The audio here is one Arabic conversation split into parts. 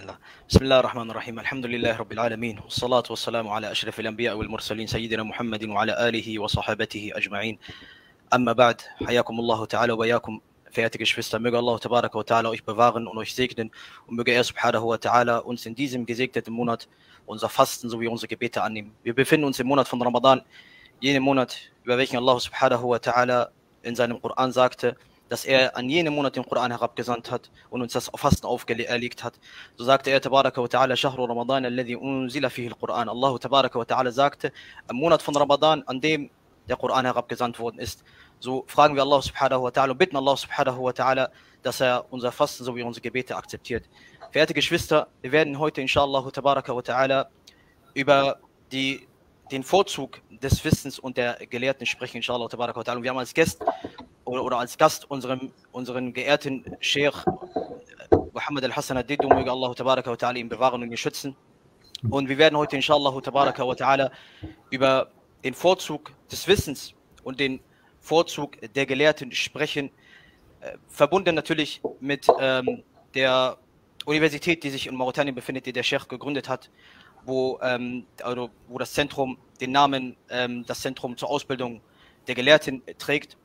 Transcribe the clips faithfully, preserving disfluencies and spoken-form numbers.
الله. بسم الله الرحمن الرحيم. الحمد لله رب العالمين والصلاة والسلام على أشرف الأنبياء والمرسلين سيدنا محمد وعلى آله وصحابته أجمعين. Amma ba'd, hayakumullahu ta'ala wa yakum, verehrte Geschwister, möge Allah tabaraka wa ta'ala euch bewahren und euch segnen und möge er subhanahu wa ta'ala uns in diesem gesegneten Monat unser Fasten sowie unsere Gebete annehmen. Wir befinden uns im Monat von Ramadan, jenem Monat, über welchen Allah subhanahu wa ta'ala in seinem Koran sagte, dass er an jenem Monat den Koran herabgesandt hat und uns das Fasten auferlegt hat. So sagte er tabaraka wa ta'ala, Shahru Ramadan alladhi unzila fihi al-Quran. Allah tabaraka wa ta'ala sagte, am Monat von Ramadan, an dem der Koran herabgesandt worden ist. So fragen wir Allah subhanahu wa ta'ala und bitten Allah subhanahu wa ta'ala, dass er unser Fasten sowie unsere Gebete akzeptiert. Verehrte Geschwister, wir werden heute inshallah tabaraka wa ta'ala über die, den Vorzug des Wissens und der Gelehrten sprechen, inshallah tabaraka wa ta'ala. Und wir haben als Gast oder, oder als Gast unseren, unseren geehrten Sheikh Muhammad al-Hassan al-Diddu, möge Allah tabaraka wa ta'ala ihn bewahren und ihn schützen. Und wir werden heute inshallah tabaraka wa ta'ala über den Vorzug des Wissens und den Vorzug der Gelehrten sprechen, äh, verbunden natürlich mit ähm, der Universität, die sich in Mauretanien befindet, die der Sheikh gegründet hat, wo, ähm, also, wo das Zentrum den Namen, ähm, das Zentrum zur Ausbildung der Gelehrten trägt,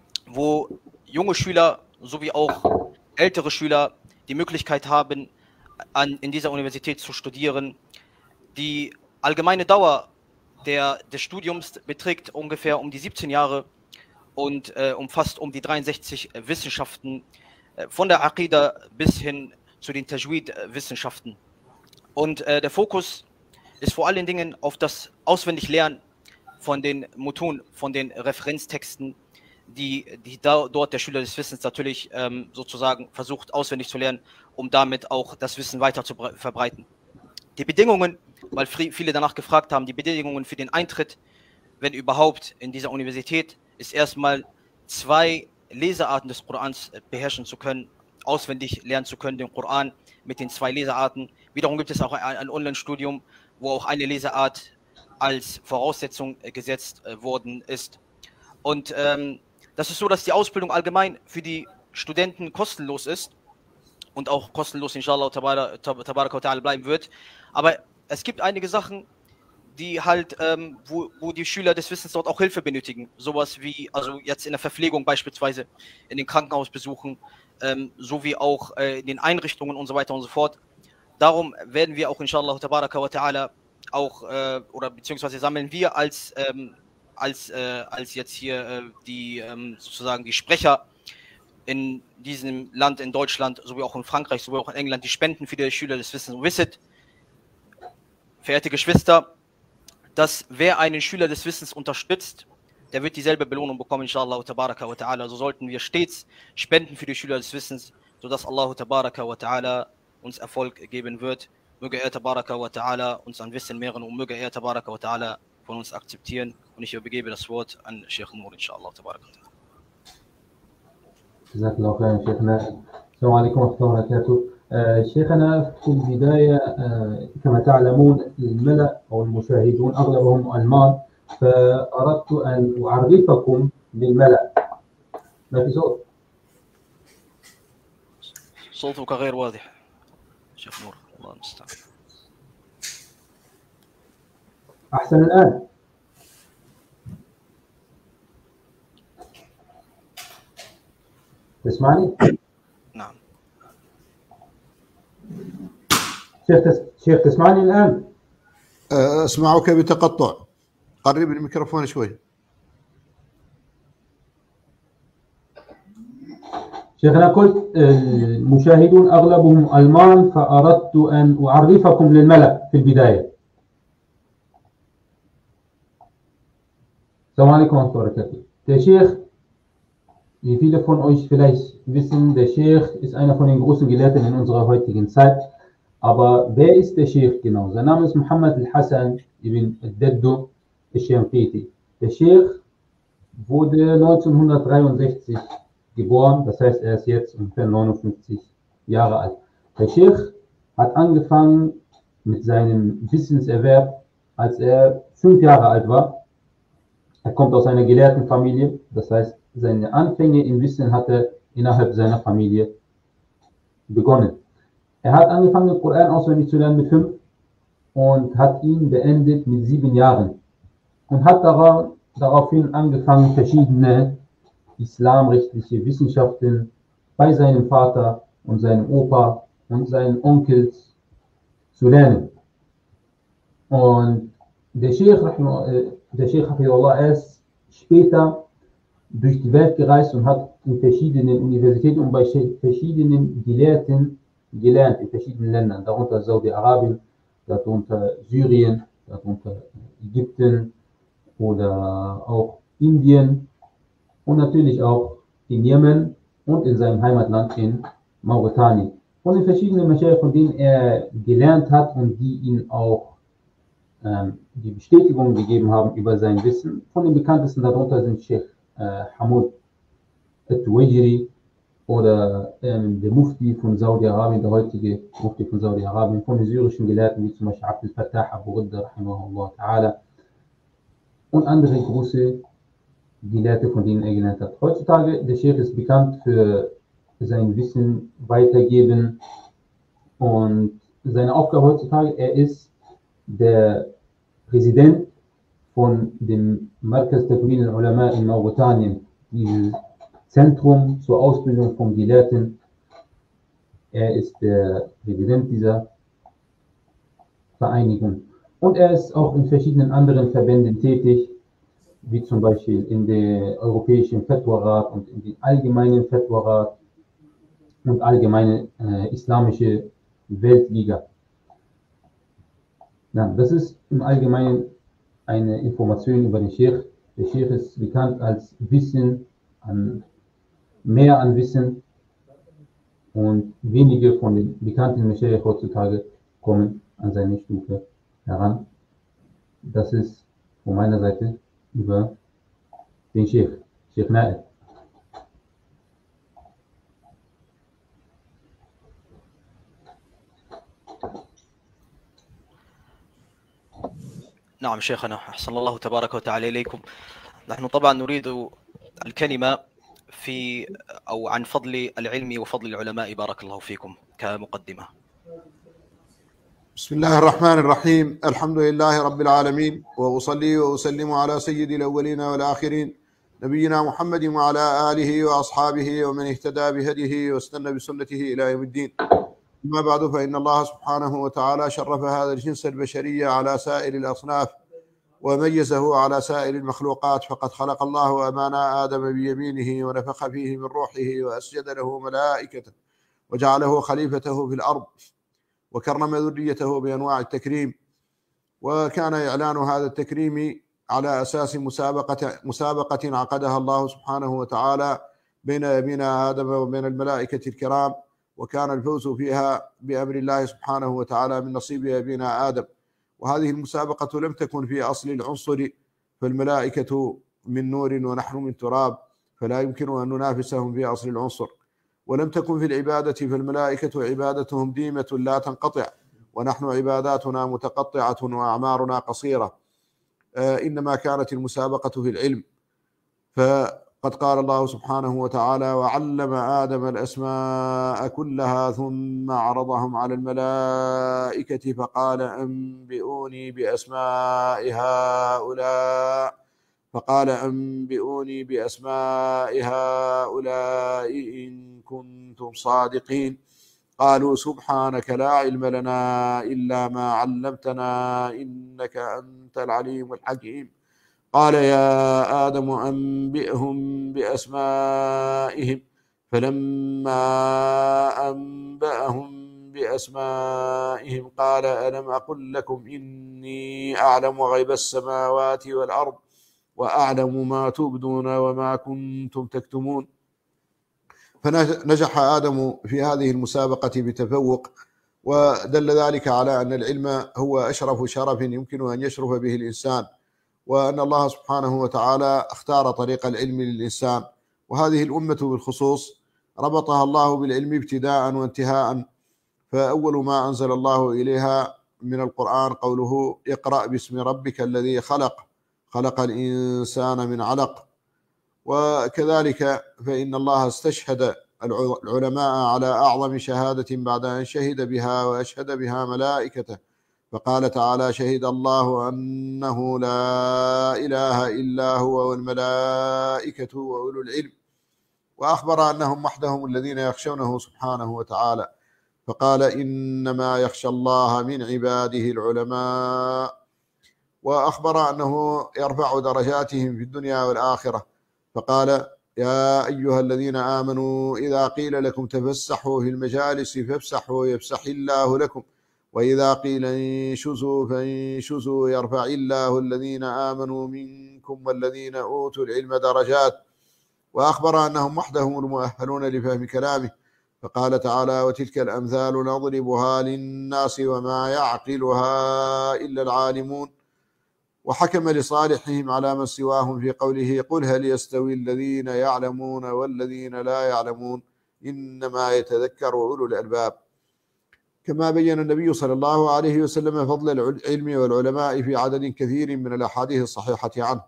wo junge Schüler sowie auch ältere Schüler die Möglichkeit haben, an, in dieser Universität zu studieren. Die allgemeine Dauer der, des Studiums beträgt ungefähr um die siebzehn Jahre und äh, umfasst um die dreiundsechzig äh, Wissenschaften, äh, von der Aqida bis hin zu den Tajwid-Wissenschaften. Und äh, der Fokus ist vor allen Dingen auf das Auswendiglernen von den Mutun, von den Referenztexten, die, die da, dort der Schüler des Wissens natürlich ähm, sozusagen versucht auswendig zu lernen, um damit auch das Wissen weiter zu verbreiten. Die Bedingungen, weil viele danach gefragt haben, die Bedingungen für den Eintritt, wenn überhaupt, in dieser Universität, ist erstmal zwei Lesearten des Korans beherrschen zu können, auswendig lernen zu können, den Koran mit den zwei Lesearten. Wiederum gibt es auch ein, ein Online-Studium, wo auch eine Leseart als Voraussetzung gesetzt worden ist. Und ähm, das ist so, dass die Ausbildung allgemein für die Studenten kostenlos ist und auch kostenlos inshallah tabaraka wa ta'ala bleiben wird. Aber es gibt einige Sachen, die halt, ähm, wo, wo die Schüler des Wissens dort auch Hilfe benötigen. Sowas wie, also jetzt in der Verpflegung beispielsweise, in den Krankenhausbesuchen, ähm, sowie auch äh, in den Einrichtungen und so weiter und so fort. Darum werden wir auch inshallah tabaraka wa ta'ala auch, äh, oder beziehungsweise sammeln wir als, ähm, als, äh, als jetzt hier äh, die, ähm, sozusagen die Sprecher in diesem Land, in Deutschland, sowie auch in Frankreich, sowie auch in England, die Spenden für die Schüler des Wissens. Und wisset, verehrte Geschwister, dass wer einen Schüler des Wissens unterstützt, der wird dieselbe Belohnung bekommen, inshallah tabaraka wa ta'ala. Also sollten wir stets spenden für die Schüler des Wissens, sodass Allah tabaraka wa ta'ala uns Erfolg geben wird. Möge er tabaraka wa ta'ala uns an Wissen mehren und möge er tabaraka wa ta'ala von uns akzeptieren. Und ich übergebe das Wort an Sheikh Nur, inshallah tabaraka wa ta'ala. جزاك الله خيرا شيخنا. السلام عليكم ورحمة الله وبركاته. آه شيخنا في البداية آه كما تعلمون الملأ أو المشاهدون أغلبهم ألمان، فأردت أن أعرفكم بالملأ. ما في صوت؟ صوتك غير واضح شيخ نور، الله المستعان. أحسن الآن؟ تسمعني؟ نعم. شيخ تس... شيخ تسمعني الآن؟ أسمعك بتقطع. قرب الميكروفون شوي. شيخنا قلت المشاهدون أغلبهم ألمان، فأردت أن أعرفكم للملأ في البداية. السلام عليكم ورحمة الله وبركاته. Der Sheikh, wie viele von euch vielleicht wissen, der Sheikh ist einer von den großen Gelehrten in unserer heutigen Zeit. Aber wer ist der Sheikh genau? Sein Name ist Muhammad al-Hassan ibn al-Diddu al-Shanqiti. Der Sheikh wurde neunzehnhundertdreiundsechzig geboren, das heißt, er ist jetzt ungefähr neunundfünfzig Jahre alt. Der Sheikh hat angefangen mit seinem Wissenserwerb, als er fünf Jahre alt war. Er kommt aus einer gelehrten Familie, das heißt, seine Anfänge im Wissen hat er innerhalb seiner Familie begonnen. Er hat angefangen, den Koran auswendig zu lernen mit fünf und hat ihn beendet mit sieben Jahren und hat darauf, daraufhin angefangen, verschiedene islamrechtliche Wissenschaften bei seinem Vater und seinem Opa und seinen Onkels zu lernen. Und der Sheikh, der Sheikh Hafidullah, er ist später durch die Welt gereist und hat in verschiedenen Universitäten und bei verschiedenen Gelehrten gelernt, in verschiedenen Ländern, darunter Saudi-Arabien, darunter Syrien, darunter Ägypten oder auch Indien und natürlich auch in Jemen und in seinem Heimatland in Mauretanien. Von den verschiedenen Maschayikh, von denen er gelernt hat und die ihn auch ähm, die Bestätigung gegeben haben über sein Wissen. Von den bekanntesten darunter sind Sheikh äh, Hamud al-Tuwajiri oder ähm, der Mufti von Saudi-Arabien, der heutige Mufti von Saudi-Arabien, von den syrischen Gelehrten wie zum Beispiel Abdel Fattah Abu Ghudda, rahimahullah ta'ala, und andere große Gelehrte, von denen er gelernt hat. Heutzutage, der Sheikh ist bekannt für sein Wissen weitergeben und seine Aufgabe heutzutage, er ist der Präsident von dem Markaz Takwin al-Ulama in Mauretanien, dieses Zentrum zur Ausbildung von Gelehrten. Er ist der Präsident dieser Vereinigung. Und er ist auch in verschiedenen anderen Verbänden tätig, wie zum Beispiel in der Europäischen Fatwa-Rat und in den allgemeinen Fatwa-Rat und allgemeine äh, islamische Weltliga. Ja, das ist im Allgemeinen eine Information über den Sheikh. Der Sheikh ist bekannt als Wissen, an, mehr an Wissen, und wenige von den bekannten Maschayikh heutzutage kommen an seine Stufe heran. Das ist von meiner Seite über den Sheikh, Sheikh Naed. نعم شيخنا، أحسن الله تبارك وتعالى إليكم. نحن طبعا نريد الكلمة في أو عن فضل العلم وفضل العلماء، بارك الله فيكم، كمقدمة. بسم الله الرحمن الرحيم. الحمد لله رب العالمين، وأصلي وأسلم على سيد الأولين والآخرين نبينا محمد وعلى آله وأصحابه ومن اهتدى بهديه واستنى بسنته إلى يوم الدين. أما بعد، فإن الله سبحانه وتعالى شرف هذا الجنس البشرية على سائر الأصناف وميزه على سائر المخلوقات، فقد خلق الله أبانا آدم بيمينه ونفخ فيه من روحه وأسجد له ملائكته وجعله خليفته في الأرض وكرم ذريته بأنواع التكريم. وكان إعلان هذا التكريم على أساس مسابقة مسابقة عقدها الله سبحانه وتعالى بين أبينا آدم وبين الملائكة الكرام، وكان الفوز فيها بأمر الله سبحانه وتعالى من نصيب أبينا آدم. وهذه المسابقة لم تكن في أصل العنصر، فالملائكة من نور ونحن من تراب، فلا يمكن أن ننافسهم في أصل العنصر. ولم تكن في العبادة، فالملائكة عبادتهم ديمة لا تنقطع، ونحن عباداتنا متقطعة وأعمارنا قصيرة. آه إنما كانت المسابقة في العلم. فقد قال الله سبحانه وتعالى: وعلم آدم الأسماء كلها ثم عرضهم على الملائكة فقال أنبئوني بأسماء هؤلاء فقال أنبئوني بأسماء هؤلاء إن كنتم صادقين. قالوا سبحانك لا علم لنا إلا ما علمتنا إنك أنت العليم الحكيم. قال يا آدم أنبئهم بأسمائهم. فلما أنبأهم بأسمائهم قال ألم أقل لكم إني أعلم غيب السماوات والأرض وأعلم ما تبدون وما كنتم تكتمون. فنجح آدم في هذه المسابقة بتفوق، ودل ذلك على أن العلم هو أشرف شرف يمكن أن يشرف به الإنسان، وأن الله سبحانه وتعالى اختار طريق العلم للإنسان. وهذه الأمة بالخصوص ربطها الله بالعلم ابتداء وانتهاء، فأول ما أنزل الله إليها من القرآن قوله: اقرأ باسم ربك الذي خلق خلق الإنسان من علق. وكذلك فإن الله استشهد العلماء على أعظم شهادة بعد أن شهد بها وأشهد بها ملائكته، فقال تعالى: شهد الله أنه لا إله إلا هو والملائكة وأولو العلم. وأخبر أنهم وحدهم الذين يخشونه سبحانه وتعالى، فقال: إنما يخشى الله من عباده العلماء. وأخبر أنه يرفع درجاتهم في الدنيا والآخرة، فقال: يا أيها الذين آمنوا إذا قيل لكم تفسحوا في المجالس فافسحوا يفسح الله لكم، وإذا قيل انشزوا فانشزوا يرفع الله الذين آمنوا منكم والذين أوتوا العلم درجات. وأخبر أنهم وحدهم المؤهلون لفهم كلامه، فقال تعالى: وتلك الأمثال نضربها للناس وما يعقلها إلا العالمون. وحكم لصالحهم على من سواهم في قوله: قل هل يستوي الذين يعلمون والذين لا يعلمون إنما يتذكر أولو الألباب. كما بين النبي صلى الله عليه وسلم فضل العلم والعلماء في عدد كثير من الأحاديث الصحيحة عنه،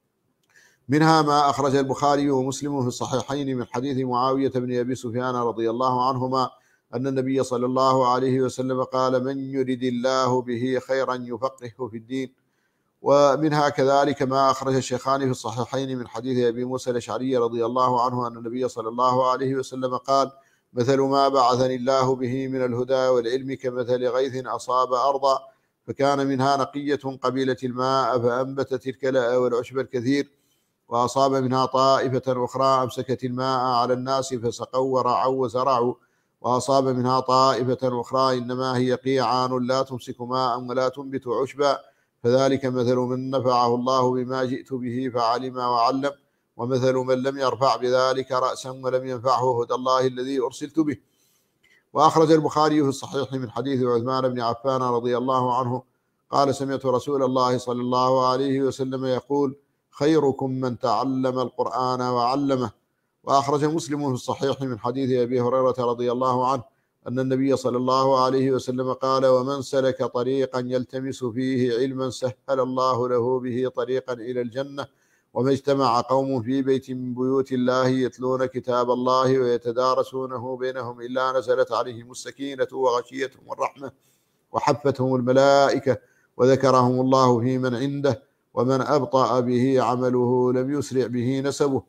منها ما أخرج البخاري ومسلم في الصحيحين من حديث معاوية بن أبي سفيان رضي الله عنهما أن النبي صلى الله عليه وسلم قال: من يرد الله به خيرا يفقهه في الدين. ومنها كذلك ما أخرج الشيخان في الصحيحين من حديث أبي موسى الأشعري رضي الله عنه أن النبي صلى الله عليه وسلم قال: مثل ما بعثني الله به من الهدى والعلم كمثل غيث أصاب أرضا فكان منها نقية قبيلت الماء فأنبتت الكلأ والعشب الكثير، وأصاب منها طائفة أخرى أمسكت الماء على الناس فسقوا ورعوا وزرعوا، وأصاب منها طائفة أخرى إنما هي قيعان لا تمسك ماء ولا تنبت عشبا، فذلك مثل من نفعه الله بما جئت به فعلم وعلم، ومثل من لم يرفع بذلك رأسا ولم ينفعه هدى الله الذي أرسلت به. وأخرج البخاري في الصحيح من حديث عثمان بن عفان رضي الله عنه قال: سمعت رسول الله صلى الله عليه وسلم يقول: خيركم من تعلم القرآن وعلمه. وأخرج مسلم في الصحيح من حديث أبي هريرة رضي الله عنه أن النبي صلى الله عليه وسلم قال: ومن سلك طريقا يلتمس فيه علما سهل الله له به طريقا إلى الجنة، وما اجتمع قوم في بيت من بيوت الله يتلون كتاب الله ويتدارسونه بينهم إلا نزلت عليهم السكينة وغشيتهم الرحمة وحفتهم الملائكة وذكرهم الله في من عنده، ومن أبطأ به عمله لم يسرع به نسبه.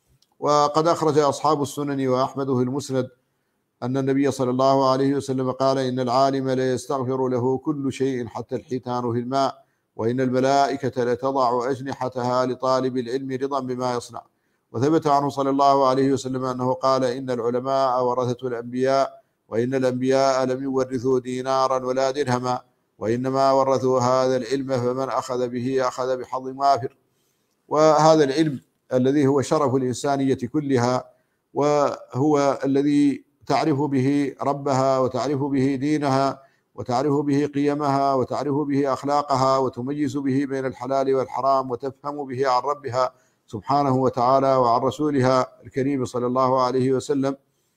وقد أخرج أصحاب السنن وأحمد في المسند أن النبي صلى الله عليه وسلم قال: إن العالم لا يستغفر له كل شيء حتى الحيتان في الماء، وإن الملائكة لتضع أجنحتها لطالب العلم رضا بما يصنع. وثبت عنه صلى الله عليه وسلم أنه قال: إن العلماء ورثة الأنبياء، وإن الأنبياء لم يورثوا دينارا ولا درهما، وإنما ورثوا هذا العلم، فمن أخذ به أخذ بحظ وافر. وهذا العلم الذي هو شرف الإنسانية كلها، وهو الذي تعرف به ربها وتعرف به دينها وتعرف به قيمها وتعرف به أخلاقها وتميز به بين الحلال والحرام وتفهم به عن ربها سبحانه وتعالى وعن رسولها الكريم صلى الله عليه وسلم،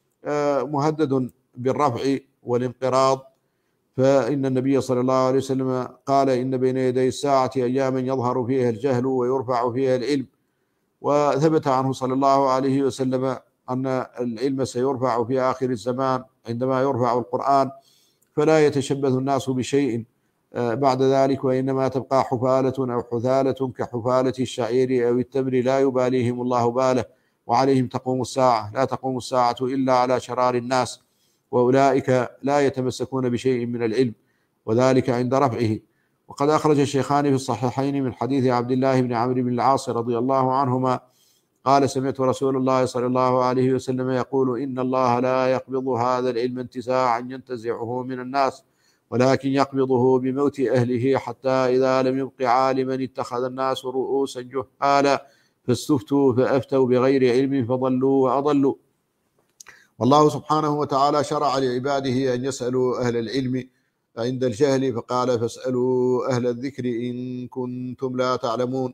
مهدد بالرفع والانقراض. فإن النبي صلى الله عليه وسلم قال: إن بين يدي الساعة أياما يظهر فيها الجهل ويرفع فيها العلم. وثبت عنه صلى الله عليه وسلم أن العلم سيرفع في آخر الزمان عندما يرفع القرآن، فلا يتشبث الناس بشيء بعد ذلك، وإنما تبقى حفالة أو حثالة كحفالة الشعير أو التمر لا يباليهم الله باله، وعليهم تقوم الساعة. لا تقوم الساعة إلا على شرار الناس، وأولئك لا يتمسكون بشيء من العلم، وذلك عند رفعه. وقد أخرج الشيخان في الصحيحين من حديث عبد الله بن عمرو بن العاص رضي الله عنهما قال: سمعت رسول الله صلى الله عليه وسلم يقول: إن الله لا يقبض هذا العلم انتزاعا ينتزعه من الناس، ولكن يقبضه بموت أهله، حتى إذا لم يبق عالما اتخذ الناس رؤوسا جهالا فاستفتوا فأفتوا بغير علم فضلوا وأضلوا. والله سبحانه وتعالى شرع لعباده أن يسألوا أهل العلم عند الجهل، فقال: فاسألوا أهل الذكر إن كنتم لا تعلمون.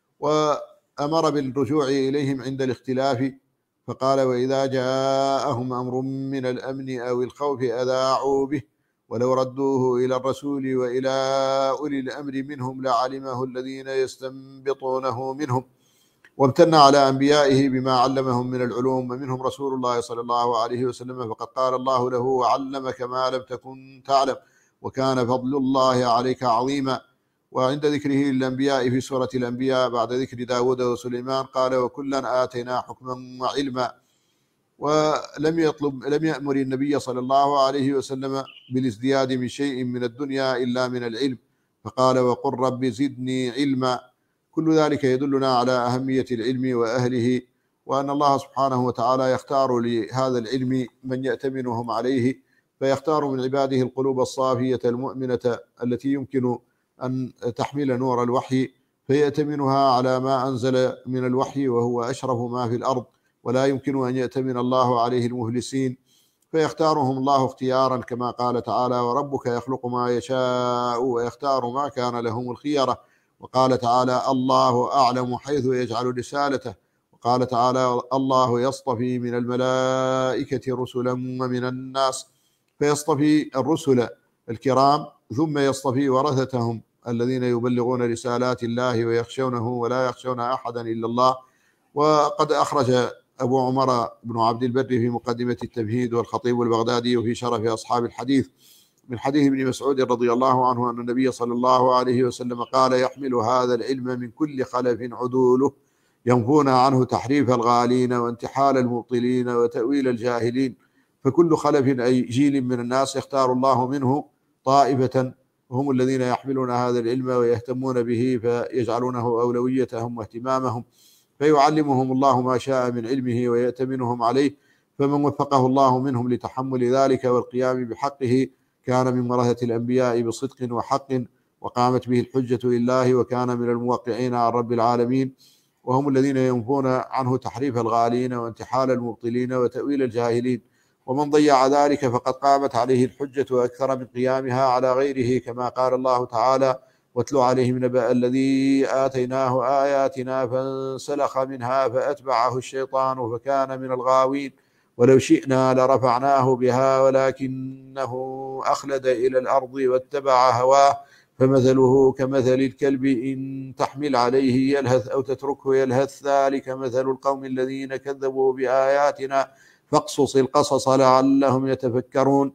وأمر بالرجوع إليهم عند الاختلاف، فقال: وإذا جاءهم أمر من الأمن أو الخوف أذاعوا به، ولو ردوه إلى الرسول وإلى أولي الأمر منهم لعلمه الذين يستنبطونه منهم. وامتن على أنبيائه بما علمهم من العلوم، ومنهم رسول الله صلى الله عليه وسلم، فقد قال الله له: وعلمك ما لم تكن تعلم وكان فضل الله عليك عظيما. وعند ذكره الأنبياء في سورة الأنبياء بعد ذكر داود وسليمان قال: وكلا آتينا حكما وعلما. ولم يطلب لم يأمر النبي صلى الله عليه وسلم بالازدياد من شيء من الدنيا إلا من العلم، فقال: وقل رب زدني علما. كل ذلك يدلنا على أهمية العلم وأهله، وأن الله سبحانه وتعالى يختار لهذا العلم من يأتمنهم عليه، فيختار من عباده القلوب الصافية المؤمنة التي يمكن أن تحمل نور الوحي، فيأتمنها على ما أنزل من الوحي وهو أشرف ما في الأرض، ولا يمكن أن يأتمن الله عليه المهلسين، فيختارهم الله اختيارا، كما قال تعالى: وربك يخلق ما يشاء ويختار ما كان لهم الخيرة. وقال تعالى: الله أعلم حيث يجعل رسالته. وقال تعالى: الله يصطفي من الملائكة رسلا ومن الناس، فيصطفي الرسل الكرام ثم يصطفي ورثتهم الذين يبلغون رسالات الله ويخشونه ولا يخشون أحدا إلا الله. وقد أخرج أبو عمر بن عبد البر في مقدمة التمهيد، والخطيب البغدادي في شرف أصحاب الحديث، من حديث ابن مسعود رضي الله عنه أن النبي صلى الله عليه وسلم قال: يحمل هذا العلم من كل خلف عدوله ينفون عنه تحريف الغالين وانتحال المبطلين وتأويل الجاهلين، فكل خلف أي جيل من الناس يختار الله منه طائفة هم الذين يحملون هذا العلم ويهتمون به، فيجعلونه أولويتهم واهتمامهم، فيعلمهم الله ما شاء من علمه ويأتمنهم عليه. فمن وفقه الله منهم لتحمل ذلك والقيام بحقه كان من ورثة الأنبياء بصدق وحق، وقامت به الحجة لله، وكان من الموقعين عن رب العالمين، وهم الذين ينفون عنه تحريف الغالين وانتحال المبطلين وتأويل الجاهلين. ومن ضيع ذلك فقد قامت عليه الحجة أكثر من قيامها على غيره، كما قال الله تعالى: واتل عليهم نبأ الذي آتيناه آياتنا فانسلخ منها فأتبعه الشيطان فكان من الغاوين، ولو شئنا لرفعناه بها ولكنه أخلد إلى الأرض واتبع هواه، فمثله كمثل الكلب إن تحمل عليه يلهث أو تتركه يلهث، ذلك مثل القوم الذين كذبوا بآياتنا فاقصص القصص لعلهم يتفكرون.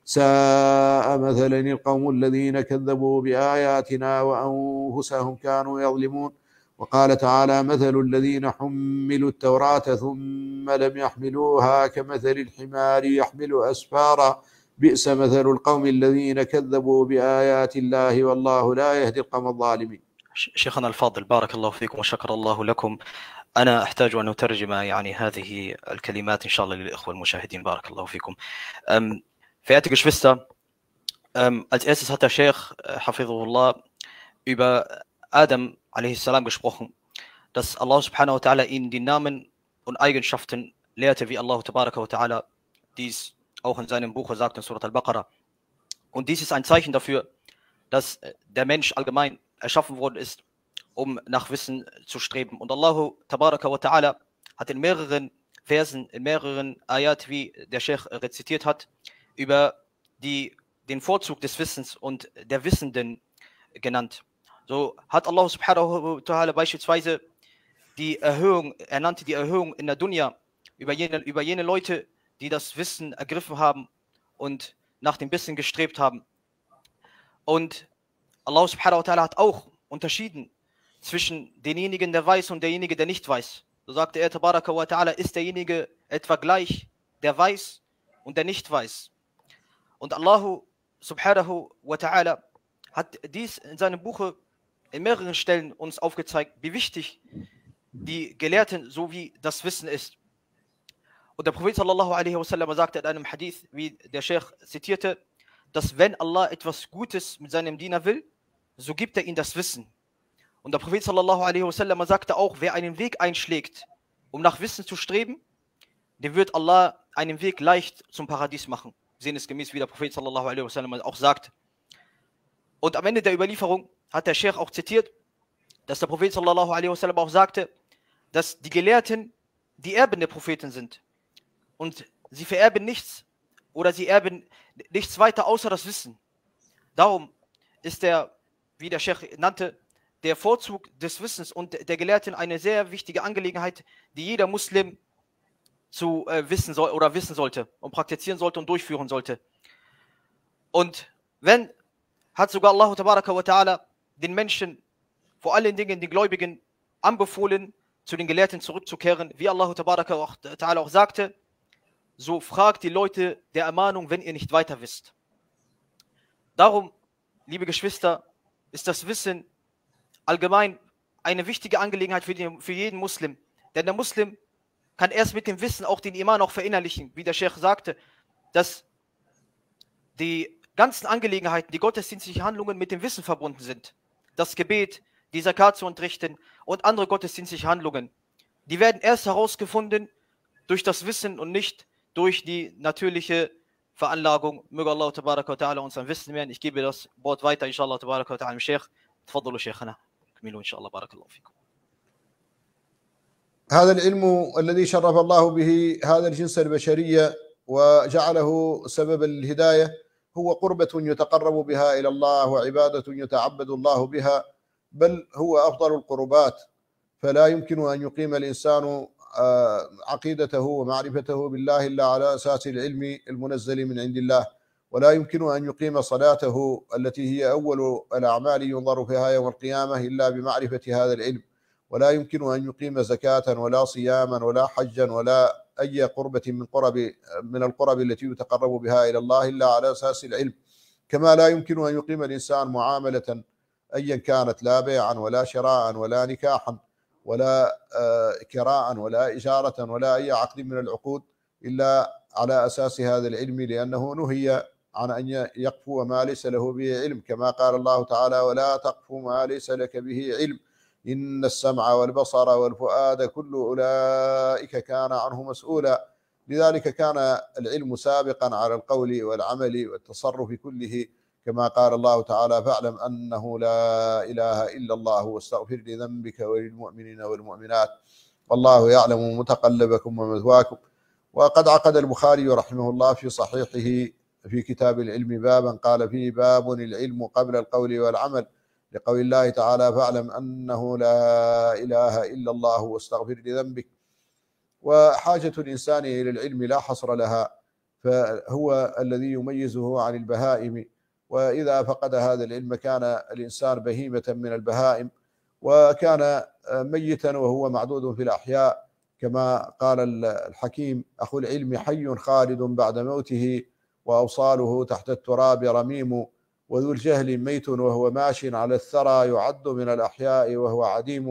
ساء مثلا القوم الذين كذبوا بآياتنا وأنفسهم كانوا يظلمون. وقال تعالى: مثل الذين حملوا التوراة ثم لم يحملوها كمثل الحمار يحمل أسفارا، بئس مثل القوم الذين كذبوا بآيات الله والله لا يهدي القوم الظالمين. شيخنا الفاضل بارك الله فيكم وشكر الله لكم. أنا أحتاج أن أترجم يعني هذه الكلمات إن شاء الله للإخوة المشاهدين. بارك الله فيكم. Ähm, verehrte Geschwister, ähm, als erstes hat der Sheikh, Hafidhullah, über Adam a.s. gesprochen, dass Allah subhanahu wa ta'ala ihnen die Namen und Eigenschaften lehrte, wie Allah tabaraka wa ta'ala dies auch in seinem Buch sagt, in Surat al-Baqarah. Und dies ist ein Zeichen dafür, dass der Mensch allgemein erschaffen worden ist, um nach Wissen zu streben. Und Allah tabaraka wa ta'ala hat in mehreren Versen, in mehreren Ayat, wie der Sheikh rezitiert hat, über die, den Vorzug des Wissens und der Wissenden genannt. So hat Allah subhanahu wa ta'ala beispielsweise die Erhöhung, er nannte die Erhöhung in der Dunya über jene, über jene Leute, die das Wissen ergriffen haben und nach dem Wissen gestrebt haben. Und Allah subhanahu wa ta'ala hat auch unterschieden zwischen denjenigen, der weiß und derjenige, der nicht weiß. So sagte er, tabaraka wa ta'ala, ist derjenige etwa gleich, der weiß und der nicht weiß. Und Allah subhanahu wa ta'ala hat dies in seinem Buche in mehreren Stellen uns aufgezeigt, wie wichtig die Gelehrten sowie das Wissen ist. Und der Prophet sallallahu alaihi wasallam sagte in einem Hadith, wie der Sheikh zitierte, dass wenn Allah etwas Gutes mit seinem Diener will, so gibt er ihm das Wissen. Und der Prophet sallallahu alaihi wasallam sagte auch, wer einen Weg einschlägt, um nach Wissen zu streben, dem wird Allah einen Weg leicht zum Paradies machen. Wir sehen es gemäß, wie der Prophet sallallahu alaihi wasallam auch sagt. Und am Ende der Überlieferung hat der Sheikh auch zitiert, dass der Prophet sallallahu alaihi wasallam auch sagte, dass die Gelehrten die Erben der Propheten sind. Und sie vererben nichts oder sie erben nichts weiter außer das Wissen. Darum ist der, wie der Sheikh nannte, der Vorzug des Wissens und der Gelehrten eine sehr wichtige Angelegenheit, die jeder Muslim zu äh, wissen soll oder wissen sollte und praktizieren sollte und durchführen sollte. Und wenn, hat sogar Allah Tabaraka wa Ta'ala den Menschen, vor allen Dingen den Gläubigen, anbefohlen, zu den Gelehrten zurückzukehren, wie Allah Tabaraka wa Ta'ala auch sagte, so fragt die Leute der Ermahnung, wenn ihr nicht weiter wisst. Darum, liebe Geschwister, ist das Wissen allgemein eine wichtige Angelegenheit für, die, für jeden Muslim. Denn der Muslim kann erst mit dem Wissen auch den Iman auch verinnerlichen, wie der Sheikh sagte, dass die ganzen Angelegenheiten, die gottesdienstlichen Handlungen mit dem Wissen verbunden sind. Das Gebet, die Zakat zu entrichten und andere gottesdienstliche Handlungen, die werden erst herausgefunden durch das Wissen und nicht durch die natürliche Veranlagung. Möge Allah Tabaraka wa Ta'ala uns ein Wissen mehr. Ich gebe das Wort weiter, inshallah Tabaraka wa Ta'ala, im Sheikh. تفضلوا شيخنا كملوا إن شاء الله بارك الله فيكم. هذا العلم الذي شرف الله به هذا الجنس البشرية وجعله سببا للهداية هو قربة يتقرب بها إلى الله وعبادة يتعبد الله بها، بل هو أفضل القربات. فلا يمكن أن يقيم الإنسان عقيدته ومعرفته بالله إلا على أساس العلم المنزل من عند الله، ولا يمكن أن يقيم صلاته التي هي أول الأعمال ينظر فيها يوم القيامة إلا بمعرفة هذا العلم، ولا يمكن أن يقيم زكاة ولا صياما ولا حجا ولا أي قربة من قرب من القرب التي يتقرب بها إلى الله إلا على أساس العلم. كما لا يمكن أن يقيم الإنسان معاملة أيا كانت، لا بيعا ولا شراء ولا نكاحا ولا كراء ولا إجارة ولا أي عقد من العقود إلا على أساس هذا العلم، لأنه نهي عن أن يقفو ما ليس له به علم، كما قال الله تعالى: ولا تقف ما ليس لك به علم إن السمع والبصر والفؤاد كل أولئك كان عنه مسؤولا. لذلك كان العلم سابقا على القول والعمل والتصرف كله، كما قال الله تعالى: فاعلم أنه لا إله إلا الله واستغفر لذنبك وللمؤمنين والمؤمنات والله يعلم متقلبكم ومثواكم. وقد عقد البخاري رحمه الله في صحيحه في كتاب العلم بابا قال فيه: باب العلم قبل القول والعمل، لقول الله تعالى: فاعلم أنه لا إله إلا الله واستغفر لذنبك. وحاجة الإنسان إلى العلم لا حصر لها، فهو الذي يميزه عن البهائم، وإذا فقد هذا العلم كان الإنسان بهيمة من البهائم، وكان ميتا وهو معدود في الأحياء، كما قال الحكيم: أخو العلم حي خالد بعد موته وأوصاله تحت التراب رميم، وذو الجهل ميت وهو ماش على الثرى يعد من الأحياء وهو عديم.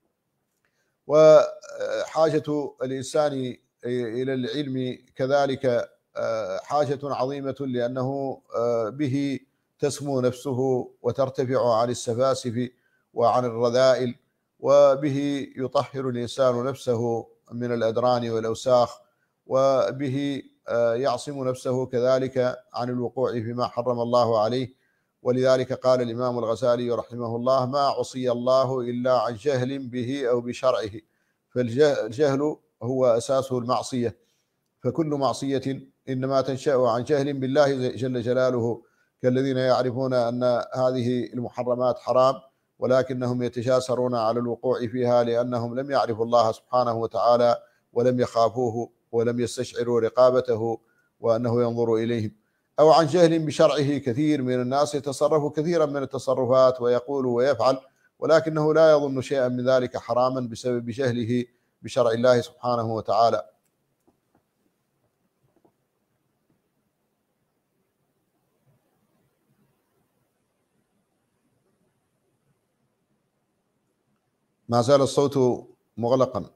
وحاجة الإنسان إلى العلم كذلك حاجة عظيمة، لأنه به تسمو نفسه وترتفع عن السفاسف وعن الرذائل، وبه يطهر الإنسان نفسه من الأدران والأوساخ، وبه يعصم نفسه كذلك عن الوقوع فيما حرم الله عليه. ولذلك قال الإمام الغزالي رحمه الله: ما عصي الله إلا عن جهل به أو بشرعه. فالجهل هو أساسه المعصية، فكل معصية إنما تنشأ عن جهل بالله جل جلاله، كالذين يعرفون أن هذه المحرمات حرام ولكنهم يتجاسرون على الوقوع فيها لأنهم لم يعرفوا الله سبحانه وتعالى ولم يخافوه ولم يستشعروا رقابته وأنه ينظر إليهم. أو عن جهل بشرعه، كثير من الناس يتصرف كثيرا من التصرفات ويقول ويفعل ولكنه لا يظن شيئا من ذلك حراما بسبب جهله بشرع الله سبحانه وتعالى. ما زال الصوت مغلقا.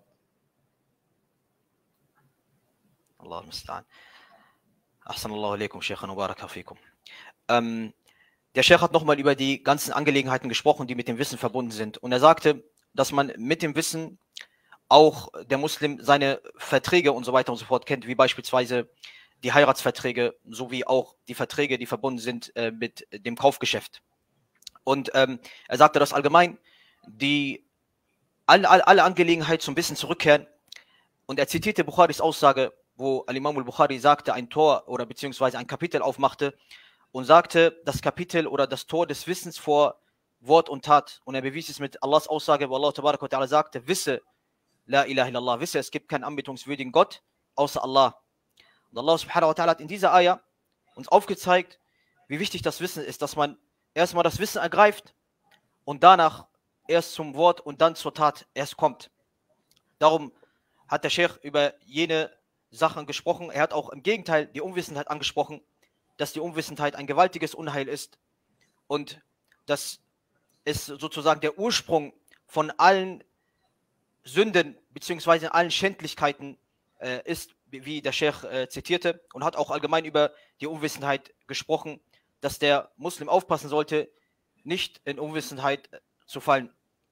الله المستعان. أحسن الله إليكم شيخنا وبارك فيكم. Ähm, der Sheikh hat nochmal über die ganzen Angelegenheiten gesprochen, die mit dem Wissen verbunden sind. Und er sagte, dass man mit dem Wissen auch der Muslim seine Verträge und so weiter und so fort kennt, wie beispielsweise die Heiratsverträge, sowie auch die Verträge, die verbunden sind äh, mit dem Kaufgeschäft. Und ähm, er sagte, dass allgemein die alle, alle, alle Angelegenheiten zum Wissen zurückkehren. Und er zitierte Bukharis Aussage, wo Al-Imam al-Bukhari sagte, ein Tor oder beziehungsweise ein Kapitel aufmachte und sagte, das Kapitel oder das Tor des Wissens vor Wort und Tat. Und er bewies es mit Allahs Aussage, wo Allah tabarak wa ta'ala sagte, wisse, la ilaha illallah, wisse, es gibt keinen anbetungswürdigen Gott, außer Allah. Und Allah subhanahu wa ta'ala hat in dieser Ayah uns aufgezeigt, wie wichtig das Wissen ist, dass man erstmal das Wissen ergreift und danach erst zum Wort und dann zur Tat erst kommt. Darum hat der Sheikh über jene Sachen gesprochen. Er hat auch im Gegenteil die Unwissenheit angesprochen, dass die Unwissenheit ein gewaltiges Unheil ist und dass es sozusagen der Ursprung von allen Sünden bzw. allen Schändlichkeiten äh, ist, wie der Sheikh äh, zitierte, und hat auch allgemein über die Unwissenheit gesprochen, dass der Muslim aufpassen sollte, nicht in Unwissenheit äh, zu fallen.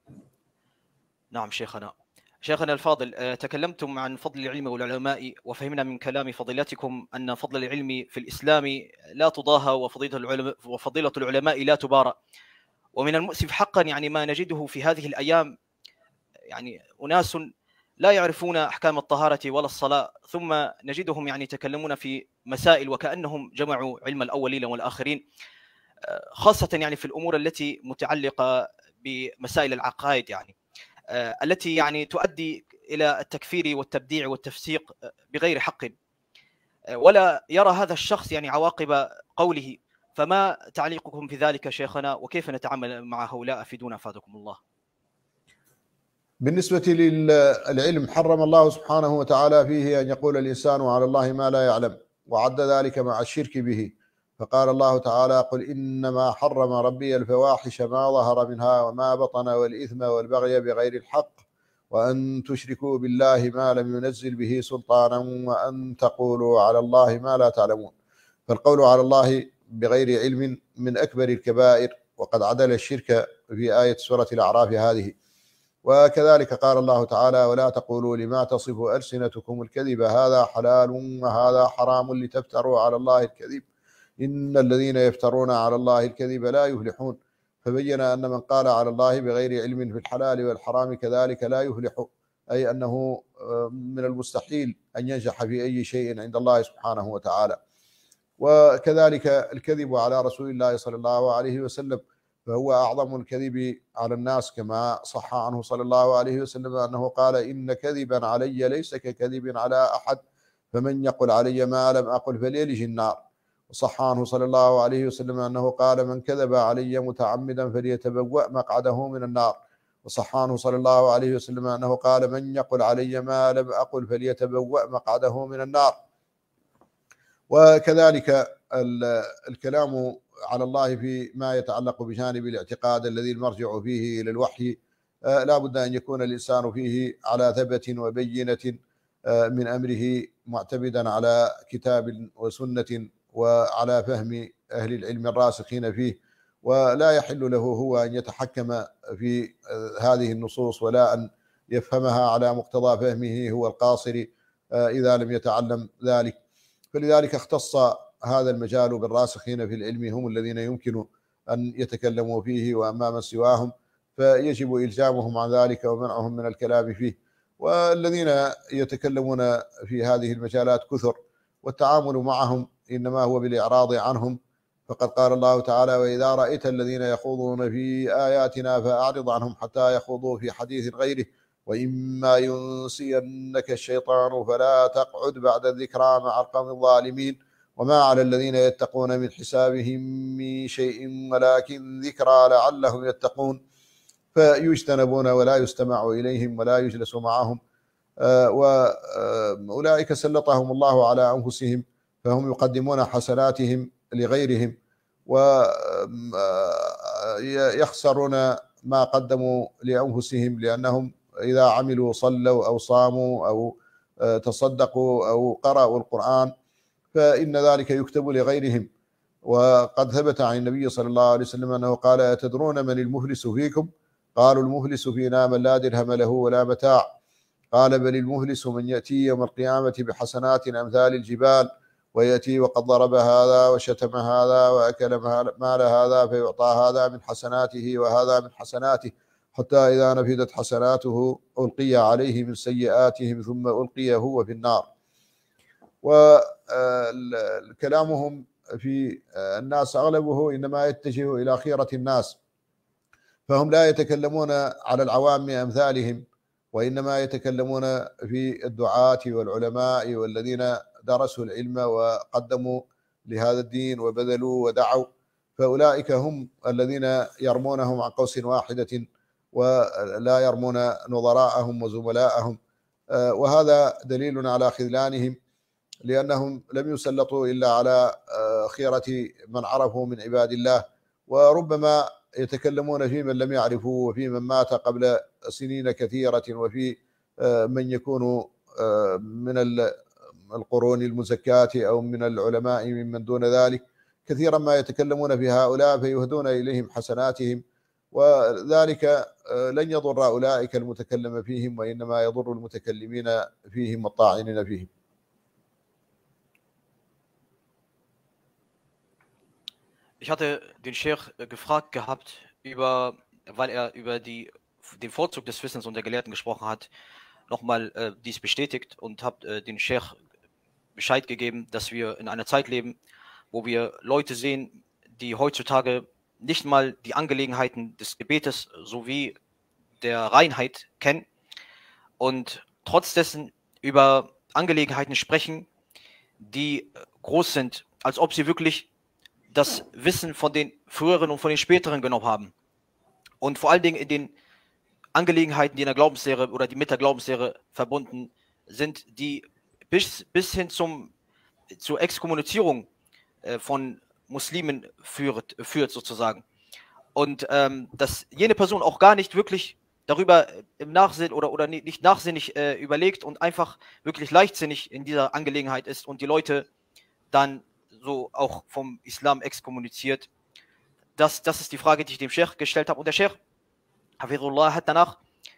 نعم شيخنا. شيخنا الفاضل، تكلمتم عن فضل العلم والعلماء، وفهمنا من كلام فضيلتكم أن فضل العلم في الإسلام لا تضاهى وفضيلة العلماء, وفضيلة العلماء لا تبارى. ومن المؤسف حقا يعني ما نجده في هذه الأيام، يعني أناس لا يعرفون أحكام الطهارة ولا الصلاة، ثم نجدهم يعني يتكلمون في مسائل وكأنهم جمعوا علم الأولين والآخرين، خاصة يعني في الأمور التي متعلقة بمسائل العقائد، يعني التي يعني تؤدي إلى التكفير والتبديع والتفسيق بغير حق، ولا يرى هذا الشخص يعني عواقب قوله. فما تعليقكم في ذلك شيخنا، وكيف نتعامل مع هؤلاء؟ أفيدونا أفادكم الله. بالنسبة للعلم، حرم الله سبحانه وتعالى فيه أن يقول الإنسان على الله ما لا يعلم، وعد ذلك مع الشرك به، فقال الله تعالى: قل إنما حرم ربي الفواحش ما ظهر منها وما بطن والإثم والبغي بغير الحق وأن تشركوا بالله ما لم ينزل به سلطانا وأن تقولوا على الله ما لا تعلمون. فالقول على الله بغير علم من أكبر الكبائر، وقد عدل الشرك في آية سورة الأعراف هذه. وكذلك قال الله تعالى: ولا تقولوا لما تصف ألسنتكم الكذب هذا حلال وهذا حرام لتفتروا على الله الكذب إن الذين يفترون على الله الكذب لا يفلحون. فبين أن من قال على الله بغير علم في الحلال والحرام كذلك لا يفلح، أي أنه من المستحيل أن ينجح في أي شيء عند الله سبحانه وتعالى. وكذلك الكذب على رسول الله صلى الله عليه وسلم، فهو أعظم الكذب على الناس، كما صح عنه صلى الله عليه وسلم أنه قال: إن كذبا علي ليس ككذب على أحد، فمن يقل علي ما لم أقل فليلج النار. وصح عنه صلى الله عليه وسلم أنه قال: من كذب علي متعمدا فليتبوأ مقعده من النار. وصح عنه صلى الله عليه وسلم أنه قال: من يقل علي ما لم أقل فليتبوأ مقعده من النار. وكذلك الكلام على الله في ما يتعلق بجانب الاعتقاد الذي المرجع فيه إلى الوحي، لا بد أن يكون الإنسان فيه على ثبت وبينة من أمره، معتمدا على كتاب وسنة وعلى فهم أهل العلم الراسخين فيه، ولا يحل له هو أن يتحكم في هذه النصوص ولا أن يفهمها على مقتضى فهمه هو القاصر إذا لم يتعلم ذلك. فلذلك اختص هذا المجال بالراسخين في العلم، هم الذين يمكن أن يتكلموا فيه، وأما من سواهم فيجب إلزامهم عن ذلك ومنعهم من الكلام فيه. والذين يتكلمون في هذه المجالات كثر، والتعامل معهم إنما هو بالإعراض عنهم. فقد قال الله تعالى: وإذا رأيت الذين يخوضون في آياتنا فأعرض عنهم حتى يخوضوا في حديث غيره وإما ينسينك الشيطان فلا تقعد بعد الذكرى مع القوم الظالمين وما على الذين يتقون من حسابهم من شيء ولكن ذكرى لعلهم يتقون. فيجتنبون ولا يستمع إليهم ولا يجلس معهم، وأولئك سلطهم الله على أنفسهم، فهم يقدمون حسناتهم لغيرهم ويخسرون ما قدموا لأنفسهم، لأنهم إذا عملوا صلوا أو صاموا أو تصدقوا أو قرأوا القرآن فإن ذلك يكتب لغيرهم. وقد ثبت عن النبي صلى الله عليه وسلم أنه قال: أتدرون من المفلس فيكم؟ قالوا: المفلس فينا من لا درهم له ولا متاع. قال: بل المفلس من يأتي يوم القيامة بحسنات أمثال الجبال، ويأتي وقد ضرب هذا وشتم هذا وأكل مال هذا، فيعطى هذا من حسناته وهذا من حسناته، حتى إذا نفدت حسناته ألقي عليه من سيئاتهم ثم ألقي هو في النار. وكلامهم في الناس أغلبه إنما يتجه إلى خيرة الناس، فهم لا يتكلمون على العوام أمثالهم، وإنما يتكلمون في الدعاة والعلماء والذين درسوا العلم وقدموا لهذا الدين وبذلوا ودعوا، فأولئك هم الذين يرمونهم عن قوس واحدة ولا يرمون نظراءهم وزملاءهم، وهذا دليل على خذلانهم، لأنهم لم يسلطوا إلا على خيرة من عرفوا من عباد الله، وربما يتكلمون في من لم يعرفوا وفي من مات قبل سنين كثيرة، وفي من يكون من القرون المزكاة أو من العلماء ممن دون ذلك. كثيرا ما يتكلمون في هؤلاء فيهدون إليهم حسناتهم، وذلك لن يضر أولئك المتكلم فيهم، وإنما يضر المتكلمين فيهم والطاعنين فيهم. Ich hatte den Sheikh gefragt gehabt, über, weil er über die, den Vorzug des Wissens und der Gelehrten gesprochen hat, nochmal äh, dies bestätigt und habe äh, den Sheikh Bescheid gegeben, dass wir in einer Zeit leben, wo wir Leute sehen, die heutzutage nicht mal die Angelegenheiten des Gebetes sowie der Reinheit kennen und trotz dessen über Angelegenheiten sprechen, die groß sind, als ob sie wirklich das Wissen von den früheren und von den späteren genommen haben. Und vor allen Dingen in den Angelegenheiten, die in der Glaubenslehre oder die mit der Glaubenslehre verbunden sind, die bis, bis hin zum, zur Exkommunizierung äh, von Muslimen führt, führt sozusagen. Und ähm, dass jene Person auch gar nicht wirklich darüber im Nachsinn oder, oder nicht nachsinnig äh, überlegt und einfach wirklich leichtsinnig in dieser Angelegenheit ist und die Leute dann so auch vom Islam exkommuniziert. Das, das ist die Frage, die ich dem Sheikh gestellt habe. Und der Sheikh Hafidhullah hat danach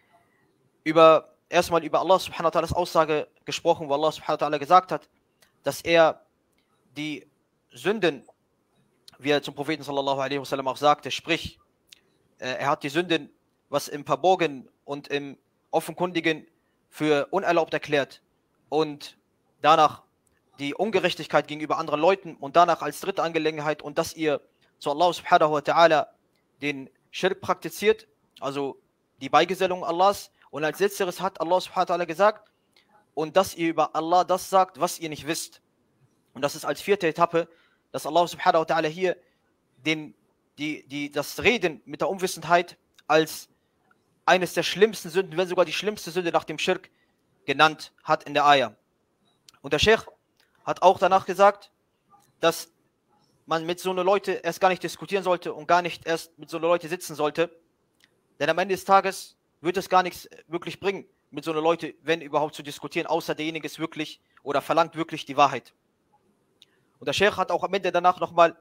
über, erstmal über Allah subhanahu wa ta'alas Aussage gesprochen, wo Allah subhanahu wa ta'ala gesagt hat, dass er die Sünden, wie er zum Propheten sallallahu alaihi wasallam auch sagte, sprich, äh, er hat die Sünden, was im Verborgenen und im Offenkundigen für unerlaubt erklärt und danach die Ungerechtigkeit gegenüber anderen Leuten und danach als dritte Angelegenheit und dass ihr zu Allah subhanahu wa ta'ala den Schirk praktiziert, also die Beigesellung Allahs, und als letzteres hat Allah subhanahu wa ta'ala gesagt, und dass ihr über Allah das sagt, was ihr nicht wisst. Und das ist als vierte Etappe, dass Allah subhanahu wa ta'ala hier den, die, die, das Reden mit der Unwissenheit als eines der schlimmsten Sünden, wenn sogar die schlimmste Sünde nach dem Schirk genannt hat in der Ayah. Und der Sheikh hat auch danach gesagt, dass man mit so einer Leute erst gar nicht diskutieren sollte und gar nicht erst mit so einer Leute sitzen sollte. Denn am Ende des Tages wird es gar nichts wirklich bringen, mit so einer Leute, wenn überhaupt, zu diskutieren, außer derjenige ist wirklich oder verlangt wirklich die Wahrheit. Und der Sheikh hat auch am Ende danach nochmal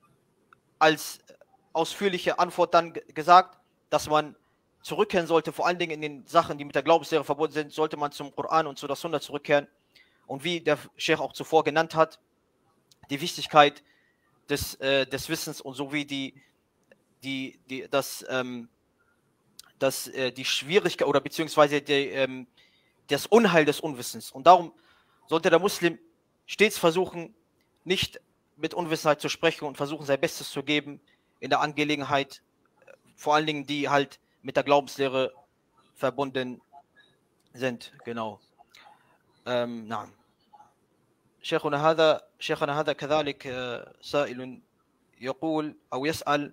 als ausführliche Antwort dann gesagt, dass man zurückkehren sollte, vor allen Dingen in den Sachen, die mit der Glaubenslehre verbunden sind, sollte man zum Koran und zu der Sunna zurückkehren. Und wie der Sheikh auch zuvor genannt hat, die Wichtigkeit des, äh, des Wissens und sowie die, die, die, das, ähm, das, äh, die Schwierigkeit oder beziehungsweise die, ähm, das Unheil des Unwissens. Und darum sollte der Muslim stets versuchen, nicht mit Unwissenheit zu sprechen und versuchen, sein Bestes zu geben in der Angelegenheit, vor allen Dingen die halt mit der Glaubenslehre verbunden sind. Genau. Ähm, نعم. شيخنا هذا شيخنا هذا كذلك سائل يقول أو يسأل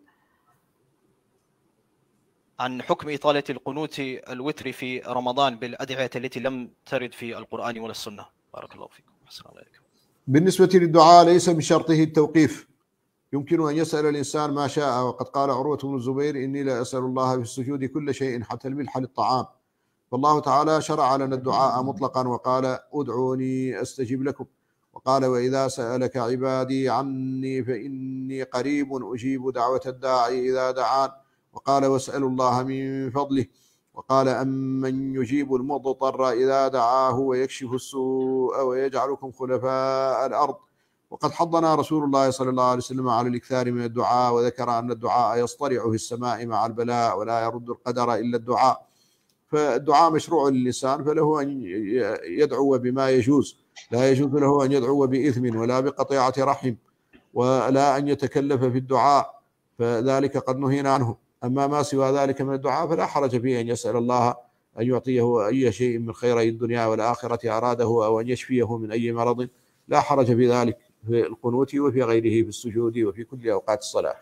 عن حكم إطالة القنوت الوتر في رمضان بالأدعية التي لم ترد في القرآن ولا السنة. بارك الله فيكم. أحسن الله إليكم. بالنسبة للدعاء ليس بشرطه التوقيف، يمكن أن يسأل الإنسان ما شاء، وقد قال عروة بن الزبير إني لا أسأل الله في السجود كل شيء حتى الملح للطعام. فالله تعالى شرع لنا الدعاء مطلقا وقال ادعوني أستجب لكم، وقال وإذا سألك عبادي عني فإني قريب أجيب دعوة الداعي إذا دعان، وقال واسألوا الله من فضله، وقال أمن يجيب المضطر إذا دعاه ويكشف السوء ويجعلكم خلفاء الأرض. وقد حضنا رسول الله صلى الله عليه وسلم على الإكثار من الدعاء، وذكر أن الدعاء يصطرع في السماء مع البلاء ولا يرد القدر إلا الدعاء. فالدعاء مشروع للإنسان، فله أن يدعو بما يجوز، لا يجوز له أن يدعو بإثم ولا بقطيعة رحم ولا أن يتكلف في الدعاء، فذلك قد نهينا عنه. أما ما سوى ذلك من الدعاء فلا حرج فيه أن يسأل الله أن يعطيه أي شيء من خيري الدنيا والآخرة أراده، أو أن يشفيه من أي مرض، لا حرج في ذلك في القنوت وفي غيره في السجود وفي كل أوقات الصلاة.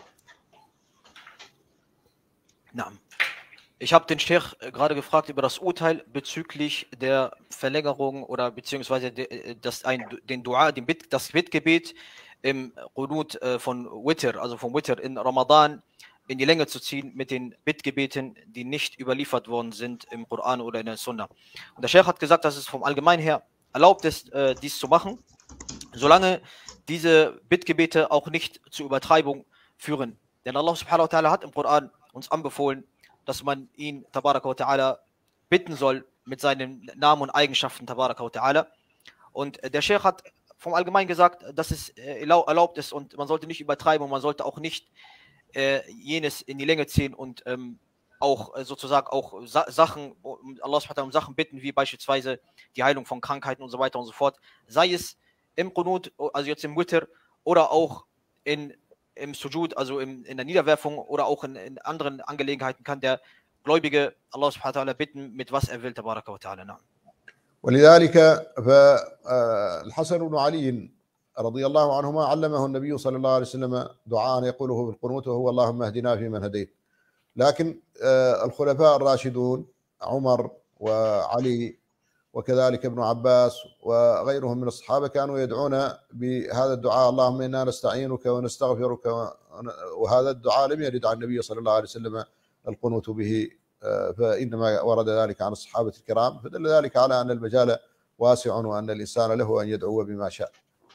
Naam. Ich habe den Sheikh gerade gefragt über das Urteil bezüglich der Verlängerung oder beziehungsweise de, das ein, den Dua, den Bit, das Bittgebet im Qunut äh, von Witr, also vom Witr in Ramadan in die Länge zu ziehen mit den Bittgebeten, die nicht überliefert worden sind im Koran oder in der Sunna. Und der Sheikh hat gesagt, dass es vom Allgemeinen her erlaubt ist, äh, dies zu machen, solange diese Bittgebete auch nicht zur Übertreibung führen. Denn Allah subhanahu wa ta'ala hat im Koran uns anbefohlen, dass man ihn, Tabaraka wa ta'ala, bitten soll mit seinen Namen und Eigenschaften, Tabaraka wa ta'ala. Und der Sheikh hat vom Allgemeinen gesagt, dass es erlaubt ist und man sollte nicht übertreiben und man sollte auch nicht äh, jenes in die Länge ziehen und ähm, auch äh, sozusagen auch Sa Sachen, Allah subhanahu wa ta'ala um Sachen bitten, wie beispielsweise die Heilung von Krankheiten und so weiter und so fort. Sei es im Qunut, also jetzt im Witr, oder auch in im Sujud, also in, in der Niederwerfung oder auch in, in anderen Angelegenheiten kann der Gläubige Allah subhanahu wa ta'ala bitten, mit was er will, Tabaraka wa ta'ala. ولذلك فالحسن بن علي رضي الله عنهما علمه النبي صلى الله عليه وسلم دعاء يقوله في القنوت وهو اللهم اهدنا فيمن هديت. لكن الخلفاء الراشدون عمر وعلي وكذلك ابن عباس وغيرهم من الصحابة كانوا يدعون بهذا الدعاء اللهم إنا نستعينك ونستغفرك، وهذا الدعاء لم يرد عن النبي صلى الله عليه وسلم القنوت به، فإنما ورد ذلك عن الصحابة الكرام، فدل ذلك على أن المجال واسع وأن الإنسان له أن يدعو بما شاء.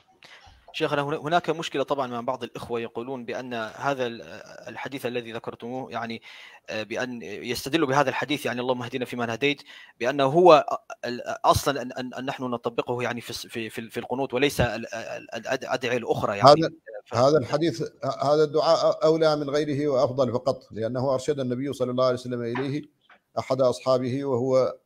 شيخنا هناك مشكلة طبعا مع بعض الإخوة يقولون بأن هذا الحديث الذي ذكرتموه يعني بأن يستدلوا بهذا الحديث يعني اللهم اهدنا فيمن هديت بأنه هو أصلا أن, أن نحن نطبقه يعني في في في القنوت وليس الأدعية الأخرى يعني. هذا ف... هذا الحديث هذا الدعاء أولى من غيره وأفضل فقط، لأنه أرشد النبي صلى الله عليه وسلم إليه أحد أصحابه وهو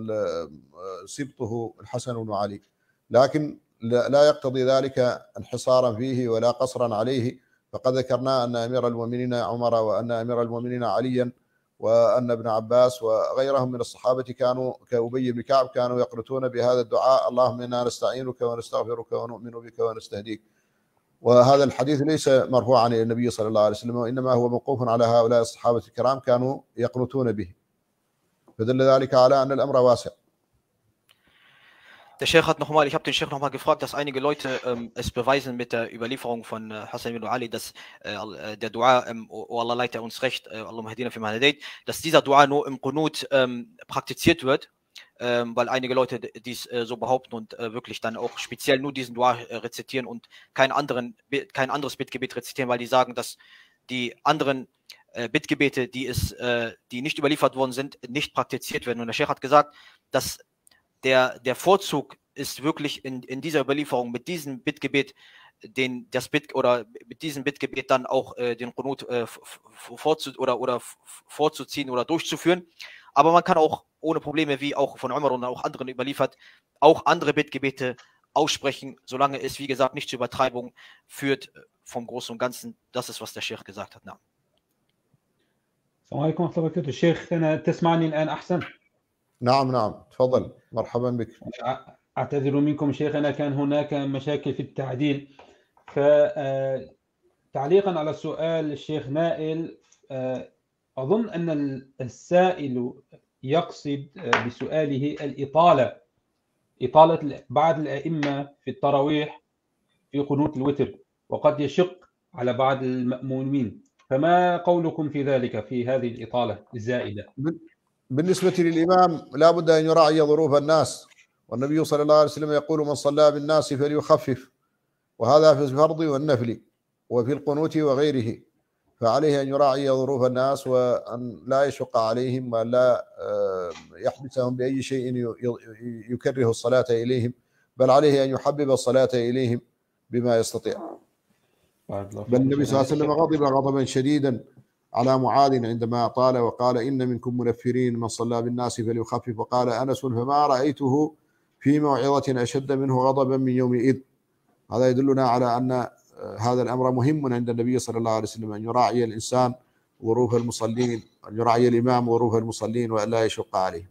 سبطه الحسن بن علي، لكن لا يقتضي ذلك انحصارا فيه ولا قصرا عليه، فقد ذكرنا أن أمير المؤمنين عمر وأن أمير المؤمنين عليا وأن ابن عباس وغيرهم من الصحابة كانوا كأبي بن كعب كانوا يقنتون بهذا الدعاء اللهم إنا نستعينك ونستغفرك ونؤمن بك ونستهديك. وهذا الحديث ليس مرفوعا إلى النبي صلى الله عليه وسلم، وإنما هو موقوف على هؤلاء الصحابة الكرام كانوا يقنتون به، فدل ذلك على أن الأمر واسع. Der Sheikh hat nochmal, ich habe den Sheikh nochmal gefragt, dass einige Leute ähm, es beweisen mit der Überlieferung von äh, Hassan ibn Ali, dass äh, der Dua, ähm, oh Allah leite uns recht, äh, Allahumma hadina fi man hadayt, dass dieser Dua nur im Qunut ähm, praktiziert wird, ähm, weil einige Leute dies äh, so behaupten und äh, wirklich dann auch speziell nur diesen Dua äh, rezitieren und kein, anderen, kein anderes Bittgebet rezitieren, weil die sagen, dass die anderen äh, Bittgebete, die, es, äh, die nicht überliefert worden sind, nicht praktiziert werden. Und der Sheikh hat gesagt, dass Der, der Vorzug ist wirklich in, in dieser Überlieferung mit diesem Bittgebet, den, das Bit, oder mit diesem Bittgebet dann auch äh, den Qunut äh, vorzu, oder, oder vorzuziehen oder durchzuführen. Aber man kann auch ohne Probleme, wie auch von Umar und auch anderen überliefert, auch andere Bittgebete aussprechen, solange es, wie gesagt, nicht zur Übertreibung führt vom Großen und Ganzen. Das ist, was der Sheikh gesagt hat. السلام عليكم ورحمة الله وبركاته. الشيخ تسمعني الآن أحسن؟ نعم نعم تفضل مرحبا بك. أعتذر منكم شيخنا، كان هناك مشاكل في التعديل. فتعليقا على سؤال الشيخ نائل، أظن أن السائل يقصد بسؤاله الإطالة، إطالة بعض الأئمة في التراويح في قنوت الوتر، وقد يشق على بعض المأمومين، فما قولكم في ذلك في هذه الإطالة الزائدة؟ بالنسبة للإمام لا بد أن يراعي ظروف الناس، والنبي صلى الله عليه وسلم يقول من صلى بالناس فليخفف، وهذا في الفرض والنفل وفي القنوت وغيره، فعليه أن يراعي ظروف الناس وأن لا يشق عليهم وأن لا يحبسهم بأي شيء يكره الصلاة إليهم، بل عليه أن يحبب الصلاة إليهم بما يستطيع. بل النبي صلى الله عليه وسلم غضب غضبا شديدا على معاذ عندما قال وقال إن منكم منفرين من صلى بالناس فليخفف، وقال أنس فما رأيته في موعظة أشد منه غضبا من يومئذ. هذا يدلنا على أن هذا الأمر مهم عند النبي صلى الله عليه وسلم، أن يراعي الإنسان ظروف المصلين، أن يراعي الإمام ظروف المصلين وألا يشق عليهم.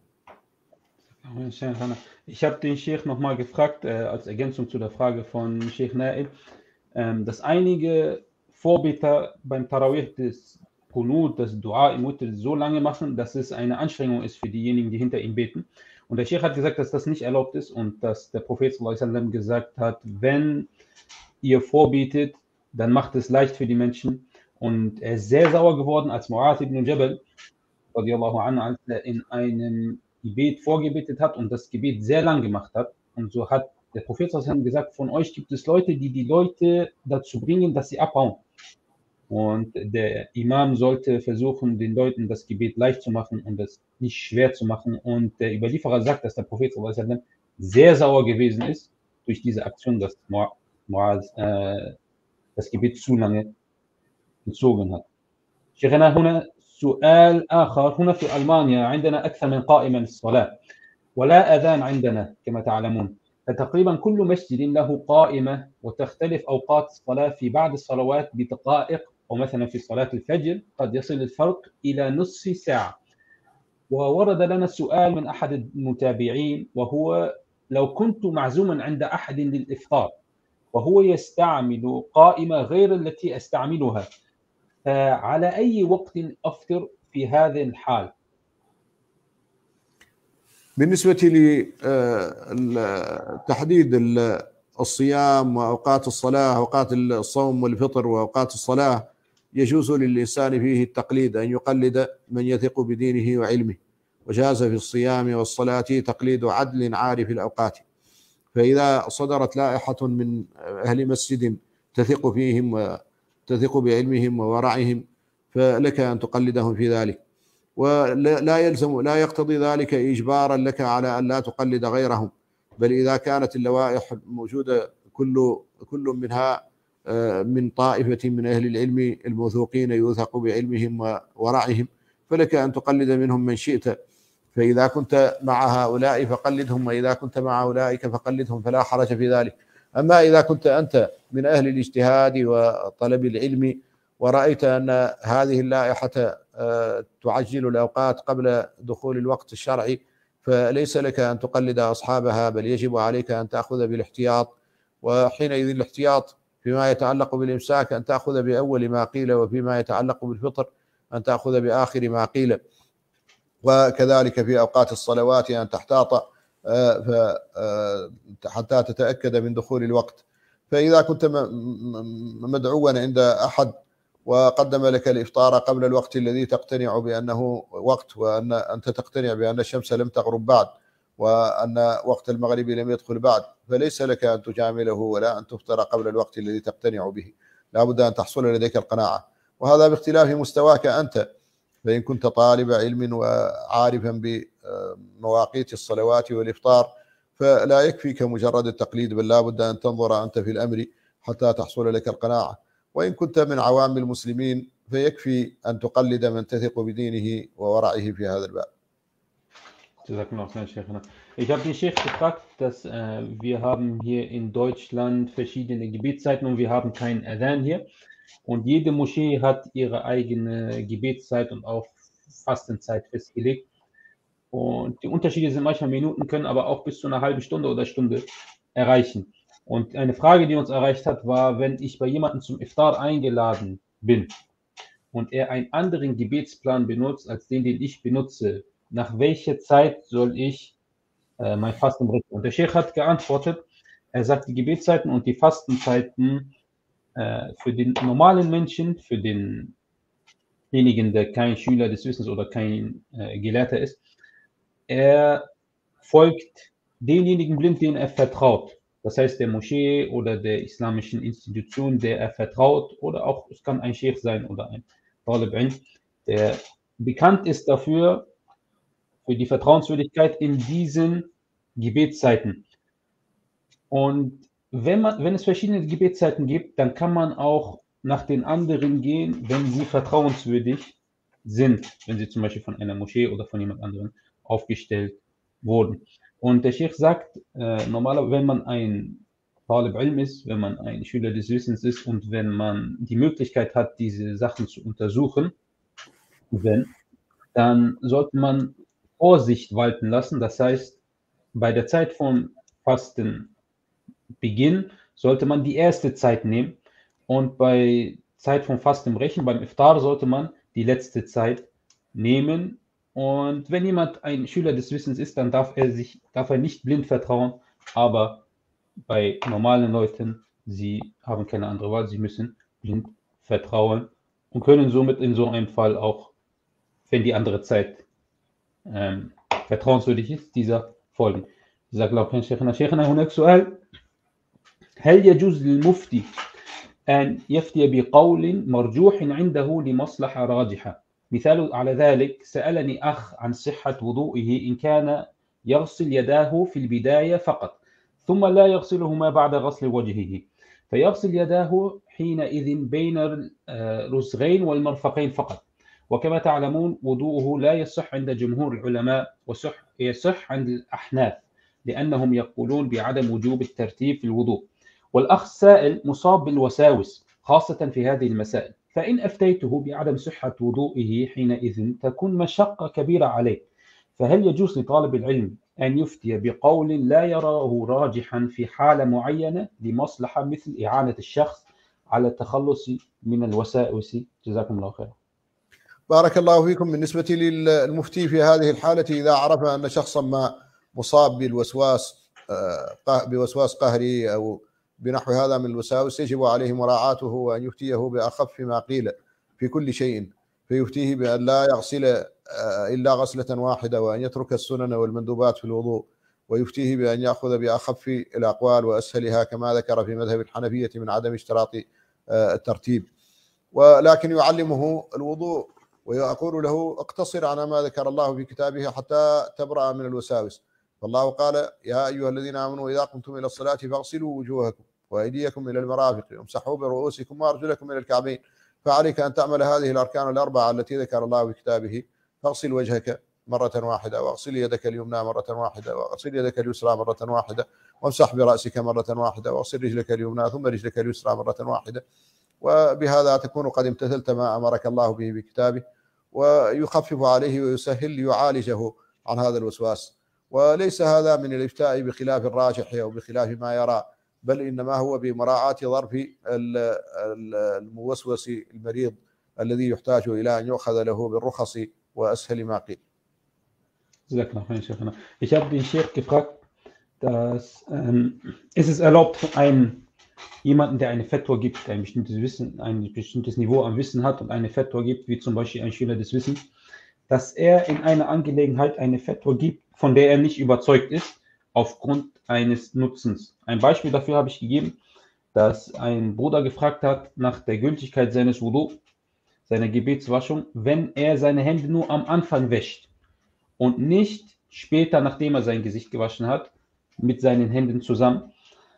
Ich habe den Sheikh nochmal gefragt, äh, als Ergänzung zu der Frage von Sheikh Nail, ähm, dass einige Vorbeter beim Tarawih des Qunut, das Dua im Witr so lange machen, dass es eine Anstrengung ist für diejenigen, die hinter ihm beten. Und der Sheikh hat gesagt, dass das nicht erlaubt ist und dass der Prophet sallallahu alaihi wasallam gesagt hat, wenn ihr vorbetet, dann macht es leicht für die Menschen. Und er ist sehr sauer geworden, als Mu'adh ibn Jabal radiallahu anhu, als er in einem Gebet vorgebetet hat und das Gebet sehr lang gemacht hat. Und so hat der Prophet sallallahu alaihi wasallam gesagt, von euch gibt es Leute, die die Leute dazu bringen, dass sie abhauen. Und der Imam sollte versuchen, den Leuten das Gebet leicht zu machen und das nicht schwer zu machen. Und der Überlieferer sagt, dass der Prophet sallallahu alaihi wasallam sehr sauer gewesen ist durch diese Aktion, dass Mu'adh äh, das Gebet zu lange gezogen hat. شيخنا هنا سؤال آخر. هنا في ألمانيا عندنا أكثر من قائمة للصلاة ولا أذان عندنا كما تعلمون، فتقريبا كل مسجد له قائمة وتختلف أوقات الصلاة في بعض الصلوات بدقائق، أو مثلا في صلاة الفجر قد يصل الفرق إلى نصف ساعة. وورد لنا سؤال من أحد المتابعين، وهو لو كنت معزوما عند أحد للإفطار وهو يستعمل قائمة غير التي أستعملها، على أي وقت أفطر في هذه الحال؟ بالنسبة لتحديد الصيام وأوقات الصلاة، أوقات الصوم والفطر وأوقات الصلاة، يجوز للإنسان فيه التقليد، أن يقلد من يثق بدينه وعلمه، وجاز في الصيام والصلاة تقليد عدل عارف الأوقات. فإذا صدرت لائحة من أهل مسجد تثق فيهم وتثق بعلمهم وورعهم فلك أن تقلدهم في ذلك، ولا يلزم لا يقتضي ذلك إجبارا لك على أن لا تقلد غيرهم، بل إذا كانت اللوائح موجودة كل كل منها من طائفة من أهل العلم الموثوقين يوثق بعلمهم وورعهم فلك أن تقلد منهم من شئت. فإذا كنت مع هؤلاء فقلدهم، وإذا كنت مع أولئك فقلدهم، فلا حرج في ذلك. أما إذا كنت أنت من أهل الاجتهاد وطلب العلم ورأيت أن هذه اللائحة تعجل الأوقات قبل دخول الوقت الشرعي، فليس لك أن تقلد أصحابها، بل يجب عليك أن تأخذ بالاحتياط. وحينئذ الاحتياط فيما يتعلق بالإمساك أن تأخذ بأول ما قيل، وفيما يتعلق بالفطر أن تأخذ بآخر ما قيل، وكذلك في أوقات الصلوات أن تحتاط حتى تتأكد من دخول الوقت. فإذا كنت مدعوا عند أحد وقدم لك الإفطار قبل الوقت الذي تقتنع بأنه وقت، وأن أنت تقتنع بأن الشمس لم تغرب بعد وأن وقت المغرب لم يدخل بعد، فليس لك أن تجامله ولا أن تفطر قبل الوقت الذي تقتنع به، لا بد أن تحصل لديك القناعة. وهذا باختلاف مستواك أنت، فإن كنت طالب علم وعارفا بمواقيت الصلوات والإفطار فلا يكفيك مجرد التقليد، بل لا بد أن تنظر أنت في الأمر حتى تحصل لك القناعة. وإن كنت من عوام المسلمين فيكفي أن تقلد من تثق بدينه وورعه في هذا الباب. Ich habe den Sheikh gefragt, dass äh, wir haben hier in Deutschland verschiedene Gebetszeiten und wir haben keinen Adhan hier. Und jede Moschee hat ihre eigene Gebetszeit und auch Fastenzeit festgelegt. Und die Unterschiede sind manchmal Minuten, können aber auch bis zu einer halben Stunde oder Stunde erreichen. Und eine Frage, die uns erreicht hat, war, wenn ich bei jemandem zum Iftar eingeladen bin und er einen anderen Gebetsplan benutzt als den, den ich benutze, nach welcher Zeit soll ich äh, mein Fasten brechen? Und der Sheikh hat geantwortet, er sagt, die Gebetszeiten und die Fastenzeiten äh, für den normalen Menschen, für denjenigen, der kein Schüler des Wissens oder kein äh, Gelehrter ist, er folgt denjenigen blind, denen er vertraut. Das heißt, der Moschee oder der islamischen Institution, der er vertraut, oder auch, es kann ein Sheikh sein oder ein Talib Ilm, der bekannt ist dafür, für die Vertrauenswürdigkeit in diesen Gebetszeiten. Und wenn, man, wenn es verschiedene Gebetszeiten gibt, dann kann man auch nach den anderen gehen, wenn sie vertrauenswürdig sind, wenn sie zum Beispiel von einer Moschee oder von jemand anderem aufgestellt wurden. Und der Sheikh sagt, äh, normalerweise, wenn man ein Talib Ilm ist, wenn man ein Schüler des Wissens ist und wenn man die Möglichkeit hat, diese Sachen zu untersuchen, wenn, dann sollte man Vorsicht walten lassen. Das heißt, bei der Zeit von Fastenbeginn sollte man die erste Zeit nehmen und bei Zeit von Fastenbrechen, beim Iftar, sollte man die letzte Zeit nehmen. Und wenn jemand ein Schüler des Wissens ist, dann darf er sich, darf er nicht blind vertrauen, aber bei normalen Leuten, sie haben keine andere Wahl, sie müssen blind vertrauen und können somit in so einem Fall auch, wenn die andere Zeit ähm, vertrauenswürdig ist, dieser folgen. جزاك الله خير شيخنا. شيخنا هناك سؤال: هل يجوز للمفتي أن يفتي بقول مرجوح عنده لمصلحة راجحة؟ مثال على ذلك: سألني أخ عن صحة وضوئه إن كان يغسل يداه في البداية فقط ثم لا يغسلهما بعد غسل وجهه، فيغسل يداه حينئذ بين الرسغين والمرفقين فقط، وكما تعلمون وضوءه لا يصح عند جمهور العلماء وصح يصح عند الأحناف لأنهم يقولون بعدم وجوب الترتيب في الوضوء. والأخ السائل مصاب بالوساوس خاصة في هذه المسائل، فإن أفتيته بعدم صحة وضوئه حينئذ تكون مشقة كبيرة عليه، فهل يجوز لطالب العلم أن يفتي بقول لا يراه راجحا في حالة معينة لمصلحة مثل إعانة الشخص على التخلص من الوساوس؟ جزاكم الله خيرا. بارك الله فيكم. بالنسبة للمفتي في هذه الحالة، إذا عرف أن شخصا ما مصاب بالوسواس بوسواس قهري أو بنحو هذا من الوساوس، يجب عليه مراعاته وأن يفتيه بأخف ما قيل في كل شيء، فيفتيه بأن لا يغسل إلا غسلة واحدة وأن يترك السنن والمندوبات في الوضوء، ويفتيه بأن يأخذ بأخف الأقوال وأسهلها كما ذكر في مذهب الحنفية من عدم اشتراط الترتيب، ولكن يعلمه الوضوء ويقول له اقتصر على ما ذكر الله في كتابه حتى تبرأ من الوساوس. فالله قال: يا أيها الذين آمنوا إذا قمتم إلى الصلاة فاغسلوا وجوهكم وأيديكم إلى المرافق وامسحوا برؤوسكم وأرجلكم إلى الكعبين، فعليك أن تعمل هذه الأركان الأربعة التي ذكر الله في كتابه. فاغسل وجهك مرة واحدة، واغسل يدك اليمنى مرة واحدة، واغسل يدك اليسرى مرة واحدة، وامسح برأسك مرة واحدة، واغسل رجلك اليمنى ثم رجلك اليسرى مرة واحدة، وبهذا تكون قد امتثلت ما أمرك الله به بكتابه، ويخفف عليه ويسهل ليعالجه عن هذا الوسواس. وليس هذا من الإفتاء بخلاف الراجح أو بخلاف ما يرى، بل إنما هو بمراعاة ظرف الموسوس المريض الذي يحتاج إلى أن يؤخذ له بالرخص وأسهل ما قيل. Ich habe den Sheikh gefragt, dass ähm, ist es erlaubt für einen jemanden, der eine Fatwa gibt, ein bestimmtes Wissen, ein bestimmtes Niveau an Wissen hat und eine Fatwa gibt, wie zum Beispiel ein Schüler des Wissens, dass er in einer Angelegenheit eine Fatwa gibt, von der er nicht überzeugt ist, aufgrund eines Nutzens. Ein Beispiel dafür habe ich gegeben, dass ein Bruder gefragt hat nach der Gültigkeit seines Wudu, seiner Gebetswaschung, wenn er seine Hände nur am Anfang wäscht und nicht später, nachdem er sein Gesicht gewaschen hat, mit seinen Händen zusammen,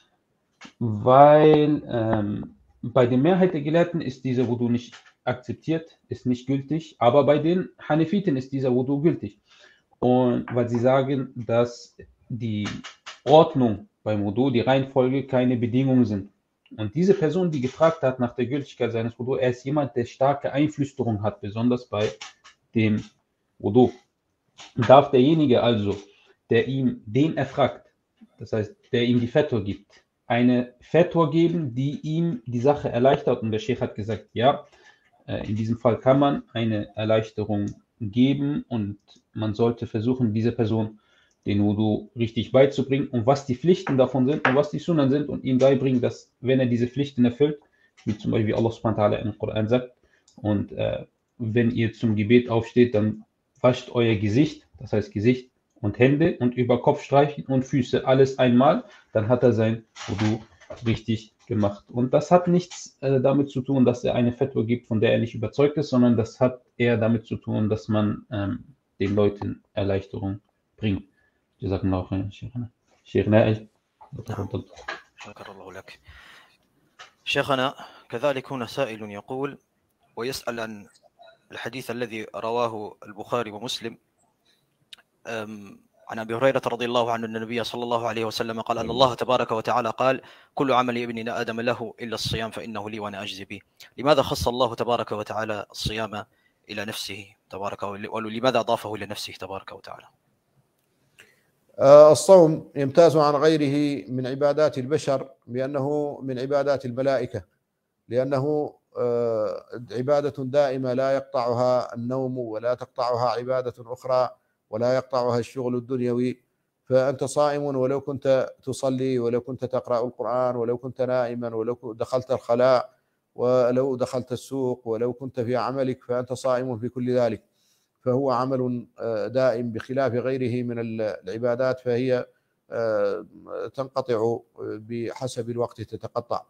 weil ähm, bei der Mehrheit der Gelehrten ist dieser Wudu nicht akzeptiert, ist nicht gültig, aber bei den Hanefiten ist dieser Wudu gültig. Und weil sie sagen, dass die Ordnung beim Wudu, die Reihenfolge keine Bedingungen sind. Und diese Person, die gefragt hat nach der Gültigkeit seines Wudu, er ist jemand, der starke Einflüsterung hat, besonders bei dem Wudu. Darf derjenige also, der ihm den erfragt, das heißt, der ihm die Fatwa gibt, eine Fatwa geben, die ihm die Sache erleichtert? Und der Sheikh hat gesagt, ja, in diesem Fall kann man eine Erleichterung geben und man sollte versuchen, dieser Person den Wudu richtig beizubringen und was die Pflichten davon sind und was die Sunnen sind und ihm beibringen, dass wenn er diese Pflichten erfüllt, wie zum Beispiel Allah subhanahu wa ta'ala im Koran sagt, und äh, wenn ihr zum Gebet aufsteht, dann wascht euer Gesicht, das heißt Gesicht und Hände und über Kopf streichen und Füße, alles einmal, dann hat er sein Wudu richtig gemacht. Und das hat nichts äh, damit zu tun, dass er eine Fatwa gibt, von der er nicht überzeugt ist, sondern das hat eher damit zu tun, dass man ähm, den Leuten Erleichterung bringt. جزاكم الله خيرا شيخنا. شيخ نائل تفضل. شكر الله لك. شيخنا كذلك هنا سائل يقول ويسأل عن الحديث الذي رواه البخاري ومسلم عن أبي هريرة رضي الله عنه أن النبي صلى الله عليه وسلم قال أن الله تبارك وتعالى قال كل عمل ابن آدم له إلا الصيام فإنه لي وأنا أجزي به. لماذا خص الله تبارك وتعالى الصيام إلى نفسه تبارك، ولماذا أضافه إلى نفسه تبارك وتعالى؟ الصوم يمتاز عن غيره من عبادات البشر بأنه من عبادات الملائكة، لأنه عبادة دائمة لا يقطعها النوم ولا تقطعها عبادة أخرى ولا يقطعها الشغل الدنيوي. فأنت صائم ولو كنت تصلي، ولو كنت تقرأ القرآن، ولو كنت نائما، ولو دخلت الخلاء، ولو دخلت السوق، ولو كنت في عملك، فأنت صائم في كل ذلك. فهو عمل دائم بخلاف غيره من العبادات، فهي تنقطع بحسب الوقت تتقطع.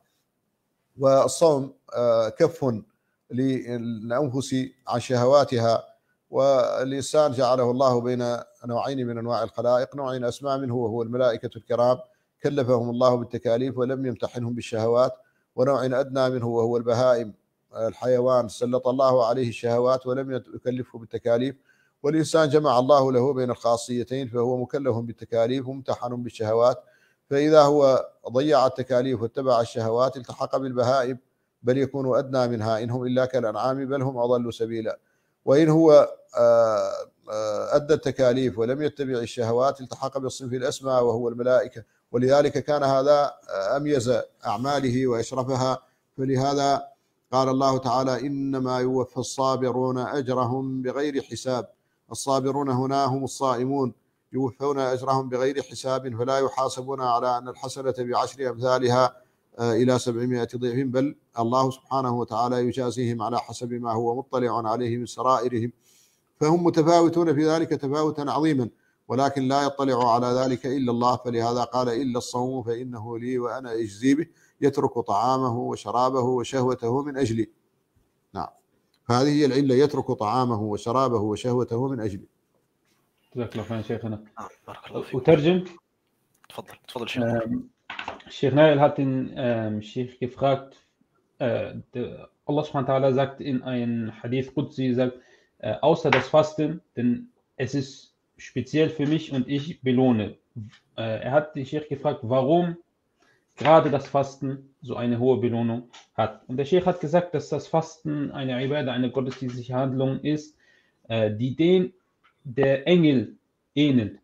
والصوم كف للأنفس عن شهواتها، والإنسان جعله الله بين نوعين من أنواع الخلائق، نوعين أسمى منه وهو الملائكة الكرام كلفهم الله بالتكاليف ولم يمتحنهم بالشهوات، ونوع أدنى منه وهو البهائم الحيوان سلط الله عليه الشهوات ولم يكلفه بالتكاليف. والإنسان جمع الله له بين الخاصيتين، فهو مكلف بالتكاليف وممتحن بالشهوات. فإذا هو ضيع التكاليف واتبع الشهوات التحق بالبهائم، بل يكون أدنى منها، إنهم إلا كالأنعام بل هم أضل سبيلا. وإن هو أدى التكاليف ولم يتبع الشهوات التحق بالصنف الأسمى وهو الملائكة، ولذلك كان هذا أميز أعماله وأشرفها. فلهذا قال الله تعالى: إنما يوفى الصابرون أجرهم بغير حساب. الصابرون هنا هم الصائمون، يوفون أجرهم بغير حساب، فلا يحاسبون على أن الحسنة بعشر أمثالها إلى سبعمائة ضعف، بل الله سبحانه وتعالى يجازيهم على حسب ما هو مطلع عليه من سرائرهم. فهم متفاوتون في ذلك تفاوتا عظيما، ولكن لا يطلع على ذلك إلا الله. فلهذا قال: إلا الصوم فإنه لي وأنا أجزي به، يترك طعامه وشرابه وشهوته من أجلي. نعم، فهذه هي العلة، يترك طعامه وشرابه وشهوته من أجلي. جزاك الله خير شيخنا. بارك الله فيك. وترجم. تفضل تفضل شيخ. Sheikh Nail hat den ähm, Sheikh gefragt, äh, der, Allah subhanahu wa ta'ala sagt in einem Hadith Qudsi, sagt, äh, außer das Fasten, denn es ist speziell für mich und ich belohne. Äh, er hat den Sheikh gefragt, warum gerade das Fasten so eine hohe Belohnung hat. Und der Sheikh hat gesagt, dass das Fasten eine Ibadah, eine gottesdienstliche Handlung ist, äh, die den der Engel ähnelt.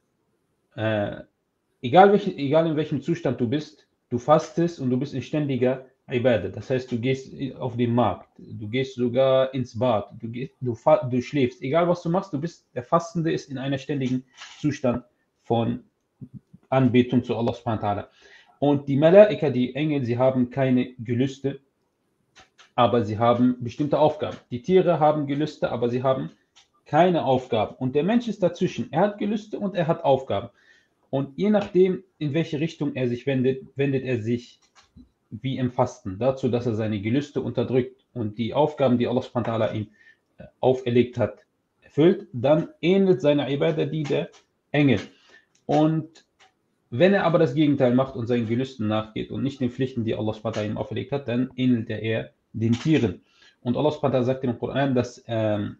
Äh, Egal, welch, egal in welchem Zustand du bist, du fastest und du bist in ständiger Ibadah. Das heißt, du gehst auf den Markt, du gehst sogar ins Bad, du, gehst, du, du schläfst. Egal, was du machst, du bist, der Fastende ist in einem ständigen Zustand von Anbetung zu Allah subhanahu wa ta'ala. Und die Malaika, die Engel, sie haben keine Gelüste, aber sie haben bestimmte Aufgaben. Die Tiere haben Gelüste, aber sie haben keine Aufgaben. Und der Mensch ist dazwischen. Er hat Gelüste und er hat Aufgaben. Und je nachdem, in welche Richtung er sich wendet, wendet er sich wie im Fasten dazu, dass er seine Gelüste unterdrückt und die Aufgaben, die Allah subhanahu wa ta'ala ihm auferlegt hat, erfüllt. Dann ähnelt seine Ibadah die der Engel. Und wenn er aber das Gegenteil macht und seinen Gelüsten nachgeht und nicht den Pflichten, die Allah subhanahu wa ta'ala ihm auferlegt hat, dann ähnelt er eher den Tieren. Und Allah subhanahu wa ta'ala sagt im Koran, dass ähm,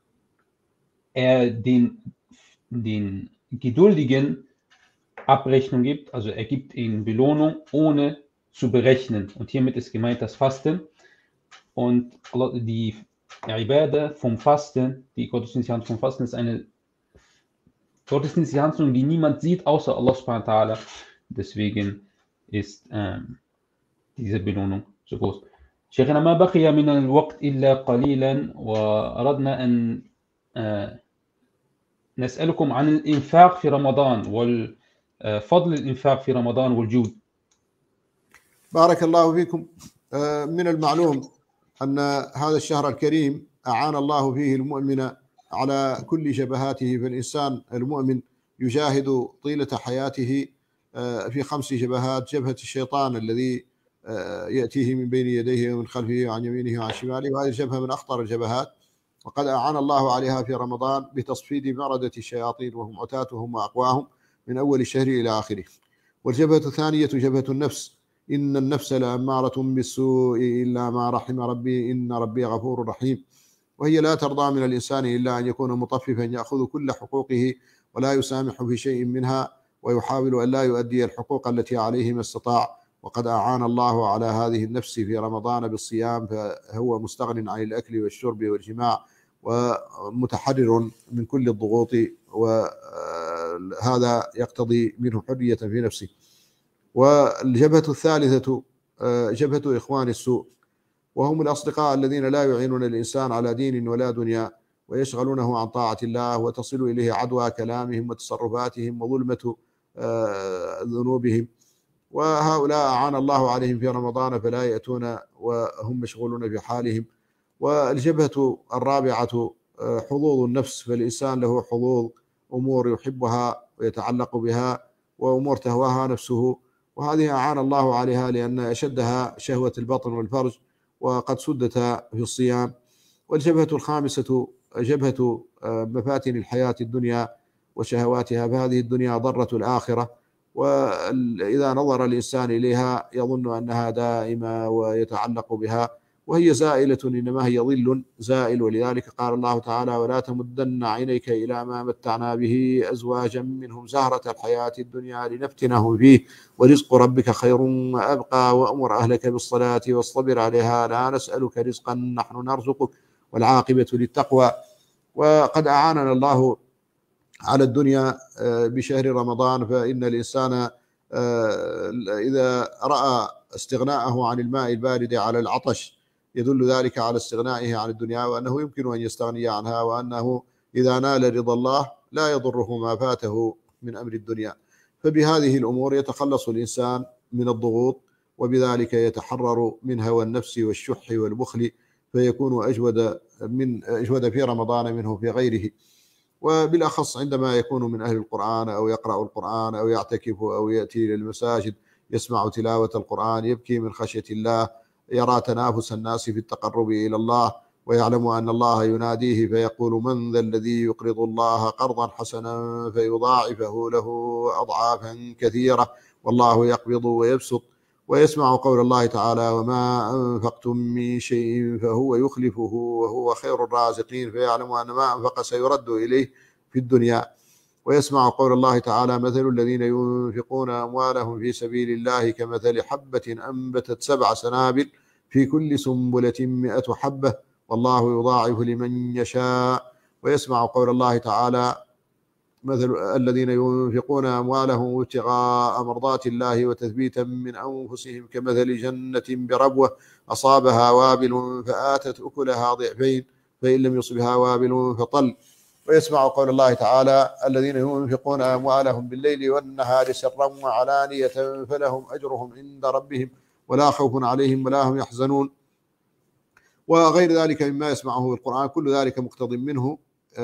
er den, den Geduldigen Abrechnung gibt, also er gibt ihnen Belohnung, ohne zu berechnen. Und hiermit ist gemeint das Fasten. Und die Ibadah vom Fasten, die gottesdienstliche Handlung vom Fasten, ist eine gottesdienstliche Handlung, die niemand sieht, außer Allah subhanahu wa ta'ala. Deswegen ist ähm, diese Belohnung so groß. شيخنا ما بقي من الوقت إلا قليلا وأردنا أن نسألكم عن الإنفاق في رمضان وال فضل الإنفاق في رمضان والجود. بارك الله فيكم. من المعلوم أن هذا الشهر الكريم أعان الله فيه المؤمن على كل جبهاته، فالإنسان المؤمن يجاهد طيلة حياته في خمس جبهات: جبهة الشيطان الذي يأتيه من بين يديه ومن خلفه وعن يمينه وعن شماله، وهذه الجبهة من أخطر الجبهات، وقد أعان الله عليها في رمضان بتصفيد مردة الشياطين وهم عتاتهم وأقواهم من أول الشهر إلى آخره. والجبهة الثانية جبهة النفس: إن النفس لأمارة بالسوء إلا ما رحم ربي إن ربي غفور رحيم. وهي لا ترضى من الإنسان إلا أن يكون مطففا يأخذ كل حقوقه ولا يسامح في شيء منها، ويحاول أن لا يؤدي الحقوق التي عليه ما استطاع، وقد أعان الله على هذه النفس في رمضان بالصيام، فهو مستغن عن الأكل والشرب والجماع ومتحرر من كل الضغوط، وهذا يقتضي منه حرية في نفسه. والجبهة الثالثة جبهة إخوان السوء، وهم الأصدقاء الذين لا يعينون الإنسان على دين ولا دنيا، ويشغلونه عن طاعة الله، وتصل إليه عدوى كلامهم وتصرفاتهم وظلمة ذنوبهم. وهؤلاء أعان الله عليهم في رمضان فلا يأتون وهم مشغولون في حالهم. والجبهة الرابعة حظوظ النفس، فالإنسان له حظوظ، أمور يحبها ويتعلق بها، وأمور تهواها نفسه، وهذه أعان الله عليها لأن أشدها شهوة البطن والفرج، وقد سدتها في الصيام. والجبهة الخامسة جبهة مفاتن الحياة الدنيا وشهواتها، فهذه الدنيا ضرة الآخرة، وإذا نظر الإنسان إليها يظن أنها دائمة ويتعلق بها، وهي زائلة، إنما هي ظل زائل. ولذلك قال الله تعالى: ولا تمدن عينيك إلى ما متعنا به أزواجا منهم زهرة الحياة الدنيا لنفتنهم فيه ورزق ربك خير وأبقى وأمر أهلك بالصلاة واصطبر عليها لا نسألك رزقا نحن نرزقك والعاقبة للتقوى. وقد أعاننا الله على الدنيا بشهر رمضان، فإن الإنسان إذا رأى استغناءه عن الماء البارد على العطش يدل ذلك على استغنائه عن الدنيا، وأنه يمكن أن يستغني عنها، وأنه إذا نال رضا الله لا يضره ما فاته من أمر الدنيا. فبهذه الأمور يتخلص الإنسان من الضغوط، وبذلك يتحرر من هوى النفس والشح والبخل، فيكون أجود من أجود في رمضان منه في غيره. وبالأخص عندما يكون من أهل القرآن أو يقرأ القرآن أو يعتكف أو يأتي للمساجد يسمع تلاوة القرآن، يبكي من خشية الله، يرى تنافس الناس في التقرب إلى الله، ويعلم أن الله يناديه فيقول: من ذا الذي يقرض الله قرضا حسنا فيضاعفه له أضعافا كثيرة والله يقبض ويبسط. ويسمع قول الله تعالى: وما أنفقتم من شيء فهو يخلفه وهو خير الرازقين، فيعلم أن ما أنفق سيرد إليه في الدنيا. ويسمع قول الله تعالى: مثل الذين ينفقون أموالهم في سبيل الله كمثل حبة أنبتت سبع سنابل في كل سنبلة مئة حبة والله يضاعف لمن يشاء. ويسمع قول الله تعالى: مثل الذين ينفقون أموالهم ابتغاء مرضات الله وتثبيتا من أنفسهم كمثل جنة بربوة أصابها وابل فآتت أكلها ضعفين فإن لم يصبها وابل فطل. ويسمع قول الله تعالى: الذين ينفقون أموالهم بالليل والنهار سرا وعلانية فلهم أجرهم عند ربهم ولا خوف عليهم ولا هم يحزنون. وغير ذلك مما يسمعه في القرآن، كل ذلك مقتض منه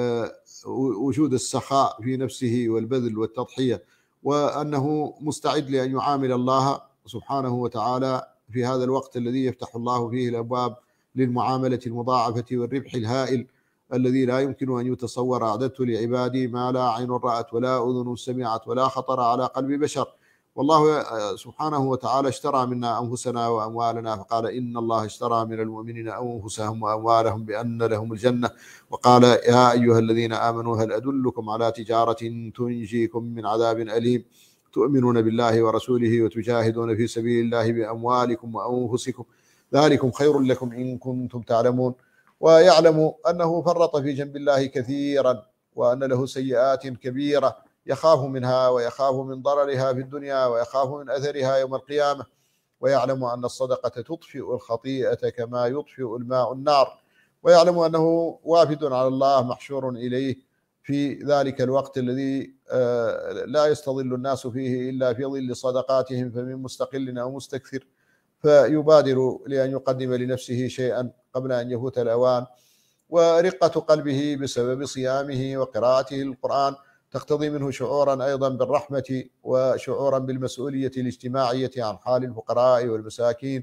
وجود السخاء في نفسه والبذل والتضحية، وأنه مستعد لأن يعامل الله سبحانه وتعالى في هذا الوقت الذي يفتح الله فيه الأبواب للمعاملة المضاعفة والربح الهائل الذي لا يمكن أن يتصور. أعددت لعبادي ما لا عين رأت ولا أذن سمعت ولا خطر على قلب بشر. والله سبحانه وتعالى اشترى منا أنفسنا وأموالنا، فقال: إن الله اشترى من المؤمنين أنفسهم وأموالهم بأن لهم الجنة. وقال: يا أيها الذين آمنوا هل أدلكم على تجارة تنجيكم من عذاب أليم تؤمنون بالله ورسوله وتجاهدون في سبيل الله بأموالكم وأنفسكم ذلكم خير لكم إن كنتم تعلمون. ويعلم أنه فرط في جنب الله كثيرا، وأن له سيئات كبيرة يخاف منها ويخاف من ضررها في الدنيا ويخاف من أثرها يوم القيامة. ويعلم أن الصدقة تطفئ الخطيئة كما يطفئ الماء النار. ويعلم أنه وافد على الله محشور إليه في ذلك الوقت الذي لا يستظل الناس فيه إلا في ظل صدقاتهم، فمن مستقل أو مستكثر، فيبادر لأن يقدم لنفسه شيئا قبل أن يفوت الأوان. ورقة قلبه بسبب صيامه وقراءته القرآن تقتضي منه شعورا أيضا بالرحمة وشعورا بالمسؤولية الاجتماعية عن حال الفقراء والمساكين،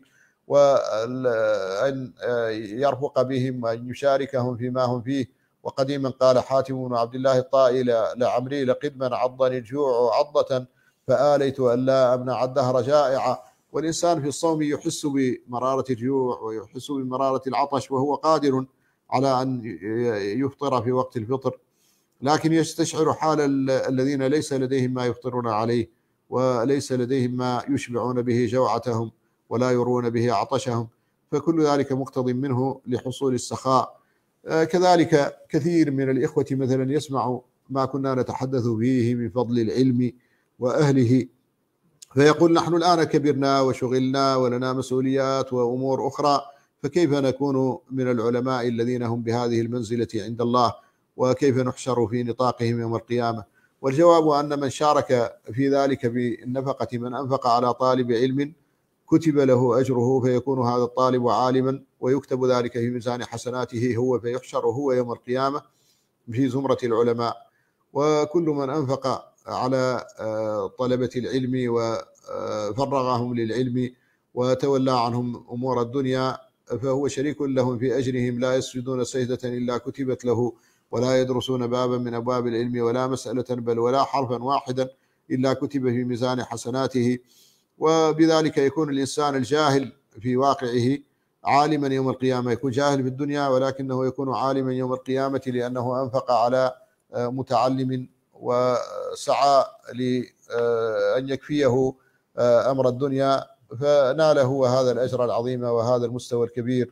وأن يرفق بهم وأن يشاركهم فيما هم فيه. وقديما قال حاتم بن عبد الله الطائي لعمري: لقدما عضني الجوع عضة فآليت أن لا أمنع الدهر جائعا. والإنسان في الصوم يحس بمرارة الجوع ويحس بمرارة العطش وهو قادر على أن يفطر في وقت الفطر، لكن يستشعر حال الذين ليس لديهم ما يفطرون عليه، وليس لديهم ما يشبعون به جوعتهم ولا يرون به عطشهم، فكل ذلك مقتض منه لحصول السخاء. كذلك كثير من الإخوة مثلا يسمع ما كنا نتحدث فيه من فضل العلم وأهله، فيقول نحن الآن كبرنا وشغلنا ولنا مسؤوليات وأمور أخرى، فكيف نكون من العلماء الذين هم بهذه المنزلة عند الله، وكيف نحشر في نطاقهم يوم القيامة؟ والجواب أن من شارك في ذلك بالنفقة، من أنفق على طالب علم كتب له أجره، فيكون هذا الطالب عالما ويكتب ذلك في ميزان حسناته هو، فيحشر هو يوم القيامة في زمرة العلماء. وكل من أنفق على طلبة العلم وفرغهم للعلم وتولى عنهم أمور الدنيا فهو شريك لهم في أجرهم، لا يسجدون سجدة إلا كتبت له، ولا يدرسون بابا من أبواب العلم ولا مسألة بل ولا حرفا واحدا إلا كتب في ميزان حسناته. وبذلك يكون الإنسان الجاهل في واقعه عالما يوم القيامة، يكون جاهل في الدنيا ولكنه يكون عالما يوم القيامة لأنه أنفق على متعلم وسعى لأن يكفيه أمر الدنيا، فنال هو هذا الأجر العظيم وهذا المستوى الكبير.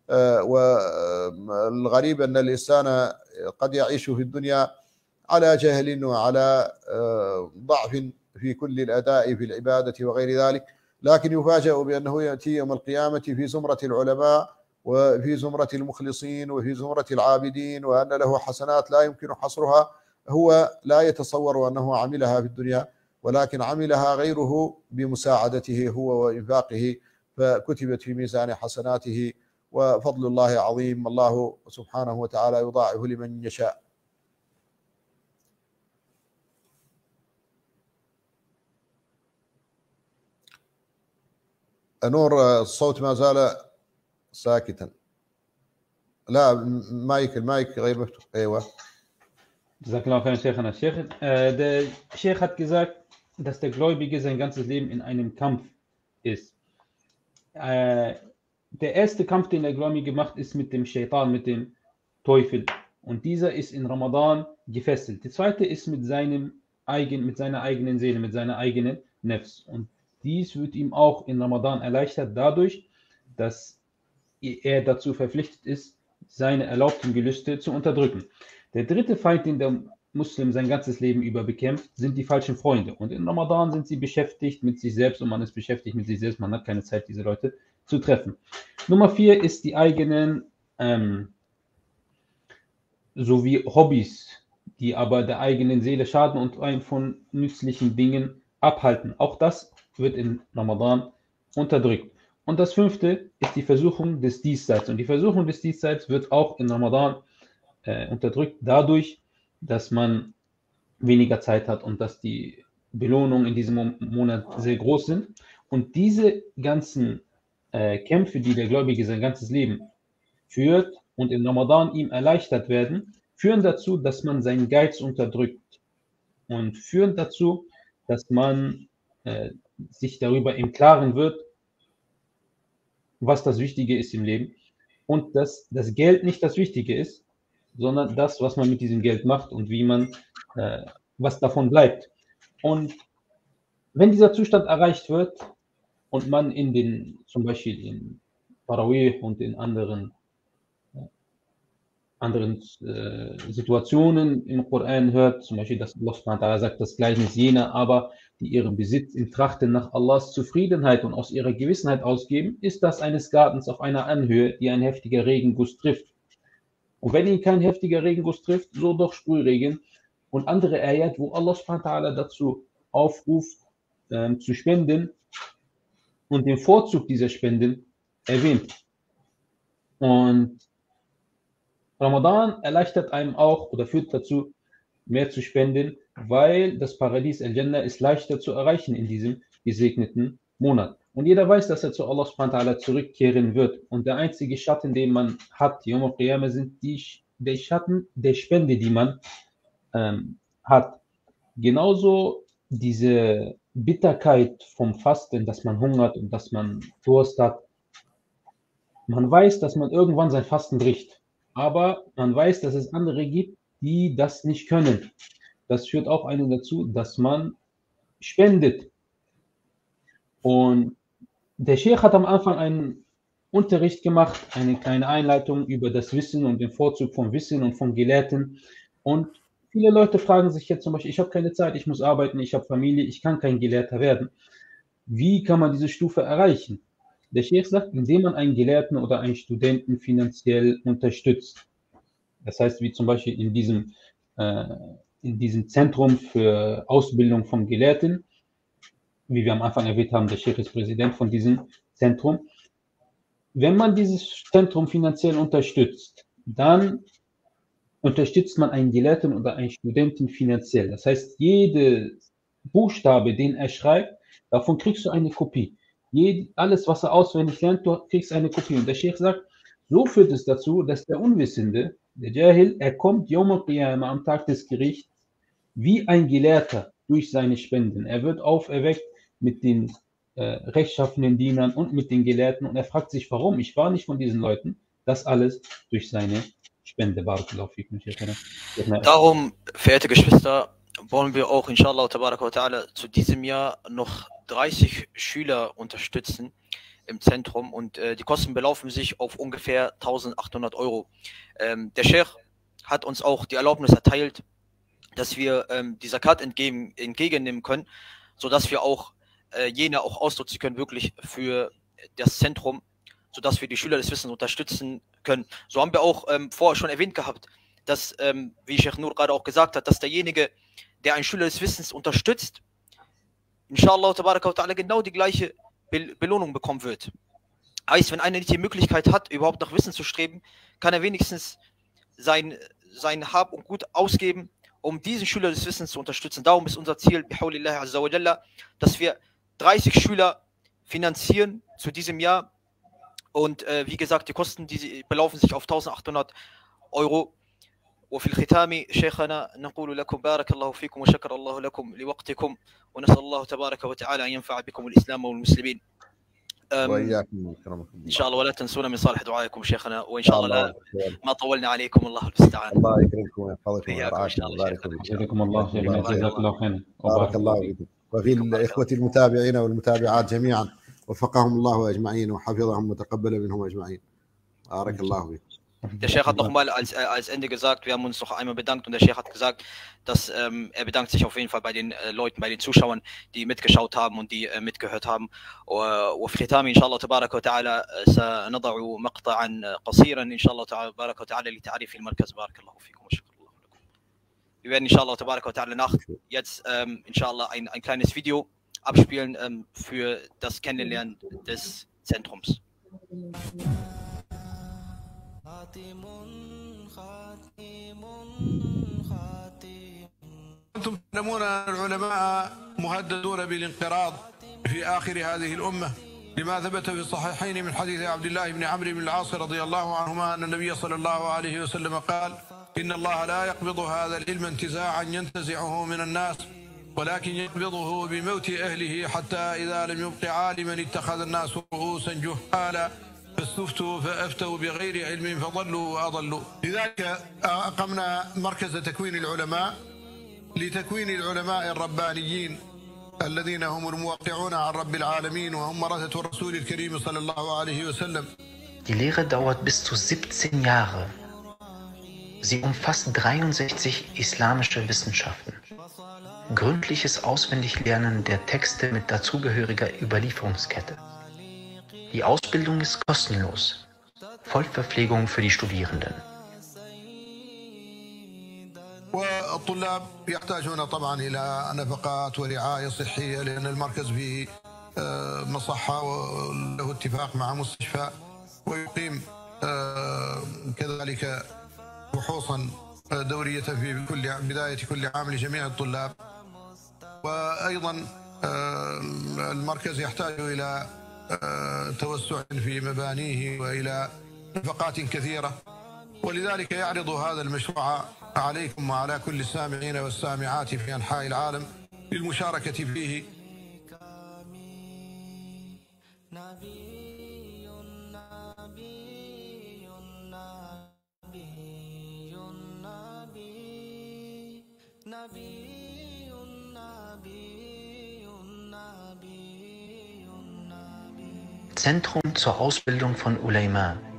والغريب أن الإنسان قد يعيش في الدنيا على جهل وعلى ضعف في كل الأداء في العبادة وغير ذلك، لكن يفاجأ بأنه يأتي يوم القيامة في زمرة العلماء وفي زمرة المخلصين وفي زمرة العابدين، وأن له حسنات لا يمكن حصرها، هو لا يتصور أنه عملها في الدنيا، ولكن عملها غيره بمساعدته هو وإنفاقه، فكتبت في ميزان حسناته. وفضل الله عظيم، الله سبحانه وتعالى يضاعف لمن يشاء. نور الصوت ما زال ساكتا. لا مايك المايك غير مفتوح. ايوه. Jazakallahu khairan, Sheikhana. Sheikh, äh, der Sheikh hat gesagt, dass der Gläubige sein ganzes Leben in einem Kampf ist. Äh, der erste Kampf, den der Gläubige macht, ist mit dem Shaitan, mit dem Teufel. Und dieser ist in Ramadan gefesselt. Der zweite ist mit seinem eigen, mit seiner eigenen Seele, mit seiner eigenen Nefs. Und dies wird ihm auch in Ramadan erleichtert dadurch, dass er dazu verpflichtet ist, seine erlaubten Gelüste zu unterdrücken. Der dritte Feind, den der Muslim sein ganzes Leben über bekämpft, sind die falschen Freunde. Und in Ramadan sind sie beschäftigt mit sich selbst und man ist beschäftigt mit sich selbst. Man hat keine Zeit, diese Leute zu treffen. Nummer vier ist die eigenen ähm, sowie Hobbys, die aber der eigenen Seele schaden und einen von nützlichen Dingen abhalten. Auch das wird in Ramadan unterdrückt. Und das fünfte ist die Versuchung des Diesseits. Und die Versuchung des Diesseits wird auch in Ramadan äh, unterdrückt dadurch, dass man weniger Zeit hat und dass die Belohnungen in diesem Monat sehr groß sind. Und diese ganzen äh, Kämpfe, die der Gläubige sein ganzes Leben führt und in Ramadan ihm erleichtert werden, führen dazu, dass man seinen Geiz unterdrückt und führen dazu, dass man äh, sich darüber im Klaren wird, was das Wichtige ist im Leben und dass das Geld nicht das Wichtige ist, sondern das, was man mit diesem Geld macht und wie man, äh, was davon bleibt. Und wenn dieser Zustand erreicht wird und man in den, zum Beispiel in Tarawih und in anderen, äh, anderen äh, Situationen im Koran hört, zum Beispiel, dass Allah subhanahu wa ta'ala sagt, das Gleichnis jener aber, die ihren Besitz im Trachten nach Allahs Zufriedenheit und aus ihrer Gewissenheit ausgeben, ist das eines Gartens auf einer Anhöhe, die ein heftiger Regenguss trifft. Und wenn ihn kein heftiger Regenguss trifft, so doch Sprühregen und andere Ayat, wo Allah subhanahu wa ta'ala dazu aufruft, ähm, zu spenden und den Vorzug dieser Spenden erwähnt. Und Ramadan erleichtert einem auch oder führt dazu, mehr zu spenden, weil das Paradies Al-Jannah ist leichter zu erreichen in diesem gesegneten Monat. Und jeder weiß, dass er zu Allah subhanahu wa ta'ala zurückkehren wird. Und der einzige Schatten, den man hat, Yom al-Qiyamah, sind die, der Schatten der Spende, die man ähm, hat. Genauso diese Bitterkeit vom Fasten, dass man hungert und dass man Durst hat. Man weiß, dass man irgendwann sein Fasten bricht. Aber man weiß, dass es andere gibt, die das nicht können. Das führt auch einen dazu, dass man spendet. Und der Sheikh hat am Anfang einen Unterricht gemacht, eine kleine Einleitung über das Wissen und den Vorzug vom Wissen und vom Gelehrten. Und viele Leute fragen sich jetzt zum Beispiel, ich habe keine Zeit, ich muss arbeiten, ich habe Familie, ich kann kein Gelehrter werden. Wie kann man diese Stufe erreichen? Der Sheikh sagt, indem man einen Gelehrten oder einen Studenten finanziell unterstützt. Das heißt, wie zum Beispiel in diesem, äh, in diesem Zentrum für Ausbildung von Gelehrten, wie wir am Anfang erwähnt haben, der Sheikh ist Präsident von diesem Zentrum. Wenn man dieses Zentrum finanziell unterstützt, dann unterstützt man einen Gelehrten oder einen Studenten finanziell. Das heißt, jede Buchstabe, den er schreibt, davon kriegst du eine Kopie. Jed, alles, was er auswendig lernt, du kriegst eine Kopie. Und der Sheikh sagt, so führt es dazu, dass der Unwissende, der Jahil, er kommt Yawm al-Qiyamah am Tag des Gerichts wie ein Gelehrter durch seine Spenden. Er wird auferweckt mit den äh, rechtschaffenen Dienern und mit den Gelehrten und er fragt sich, warum? Ich war nicht von diesen Leuten. Das alles durch seine Spende. Barakallahu fikum. Darum, verehrte Geschwister, wollen wir auch inshallah tabaraka wa ta'ala zu diesem Jahr noch dreißig Schüler unterstützen im Zentrum und äh, die Kosten belaufen sich auf ungefähr eintausendachthundert Euro. Ähm, der Sheikh hat uns auch die Erlaubnis erteilt, dass wir ähm, die Zakat entgegen, entgegennehmen können, sodass wir auch äh, jene auch ausnutzen können, wirklich für das Zentrum, sodass wir die Schüler des Wissens unterstützen können. So haben wir auch ähm, vorher schon erwähnt gehabt, dass, ähm, wie Sheikh Nur gerade auch gesagt hat, dass derjenige, der einen Schüler des Wissens unterstützt, inshallah tabaraka wa ta'ala genau die gleiche Be Belohnung bekommen wird. Heißt, wenn einer nicht die Möglichkeit hat, überhaupt nach Wissen zu streben, kann er wenigstens sein, sein Hab und Gut ausgeben, um diesen Schüler des Wissens zu unterstützen. Darum ist unser Ziel, bihaulillahi azza wa jalla, dass wir dreißig Schüler finanzieren zu diesem Jahr. Und äh, wie gesagt, die Kosten die belaufen sich auf eintausendachthundert Euro. وفي الختام شيخنا نقول لكم بارك الله فيكم وشكر الله لكم لوقتكم ونسأل الله تبارك وتعالى أن ينفع بكم الإسلام والمسلمين. وإياكم إن شاء الله ولا تنسونا من صالح دعائكم شيخنا وإن شاء الله لا ما طولنا عليكم الله المستعان. الله يكرمكم ويحفظكم ويرعاكم ويبارك فيكم. جزاكم الله خيرا جزاك الله خيرا. بارك الله فيكم وفي الإخوة المتابعين والمتابعات جميعا وفقهم الله أجمعين وحفظهم وتقبل منهم أجمعين. بارك الله فيكم. Der Sheikh hat nochmal als, äh, als Ende gesagt, wir haben uns noch einmal bedankt und der Sheikh hat gesagt, dass ähm, er bedankt sich auf jeden Fall bei den äh, Leuten, bei den Zuschauern, die mitgeschaut haben und die äh, mitgehört haben. وفي ختام إن شاء الله تبارك وتعالى سنضع مقطعا قصيرا إن شاء الله تبارك وتعالى لتعريف المركز. بارك الله فيكم وشكر الله لكم. Wir werden inshallah tabaraka wa ta'ala nach jetzt ähm, inshallah ein, ein kleines Video abspielen ähm, für das Kennenlernen des Zentrums. خاتم خاتم خاتم أنتم تعلمون أن العلماء مهددون بالانقراض في آخر هذه الأمة لما ثبت في الصحيحين من حديث عبد الله بن عمرو بن العاص رضي الله عنهما أن النبي صلى الله عليه وسلم قال إن الله لا يقبض هذا العلم انتزاعا ينتزعه من الناس ولكن يقبضه بموت أهله حتى إذا لم يبق عالما اتخذ الناس رؤوسا جهالا فاستفتوا فأفتوا بغير علم فضلوا وأضلوا. لذلك أقمنا مركز تكوين العلماء لتكوين العلماء الربانيين الذين هم الموقعون عن رب العالمين وهم ورثة الرسول الكريم صلى الله عليه وسلم. Die Lehre dauert bis zu siebzehn Jahre. Sie umfasst dreiundsechzig islamische Wissenschaften. Gründliches Auswendiglernen der Texte mit dazugehöriger Überlieferungskette. Die Ausbildung ist kostenlos. Vollverpflegung für die Studierenden. والطلاب يحتاجون طبعا إلى نفقات ورعاية صحية لأن المركز فيه مصحة وله اتفاق مع مستشفى ويقيم كذلك فحوصا دورية في كل بداية كل عام لجميع الطلاب. وأيضا المركز يحتاج إلى توسع في مبانيه وإلى نفقات كثيرة ولذلك يعرض هذا المشروع عليكم وعلى كل السامعين والسامعات في أنحاء العالم للمشاركة فيه. نبي Zentrum zur Ausbildung von Ulema.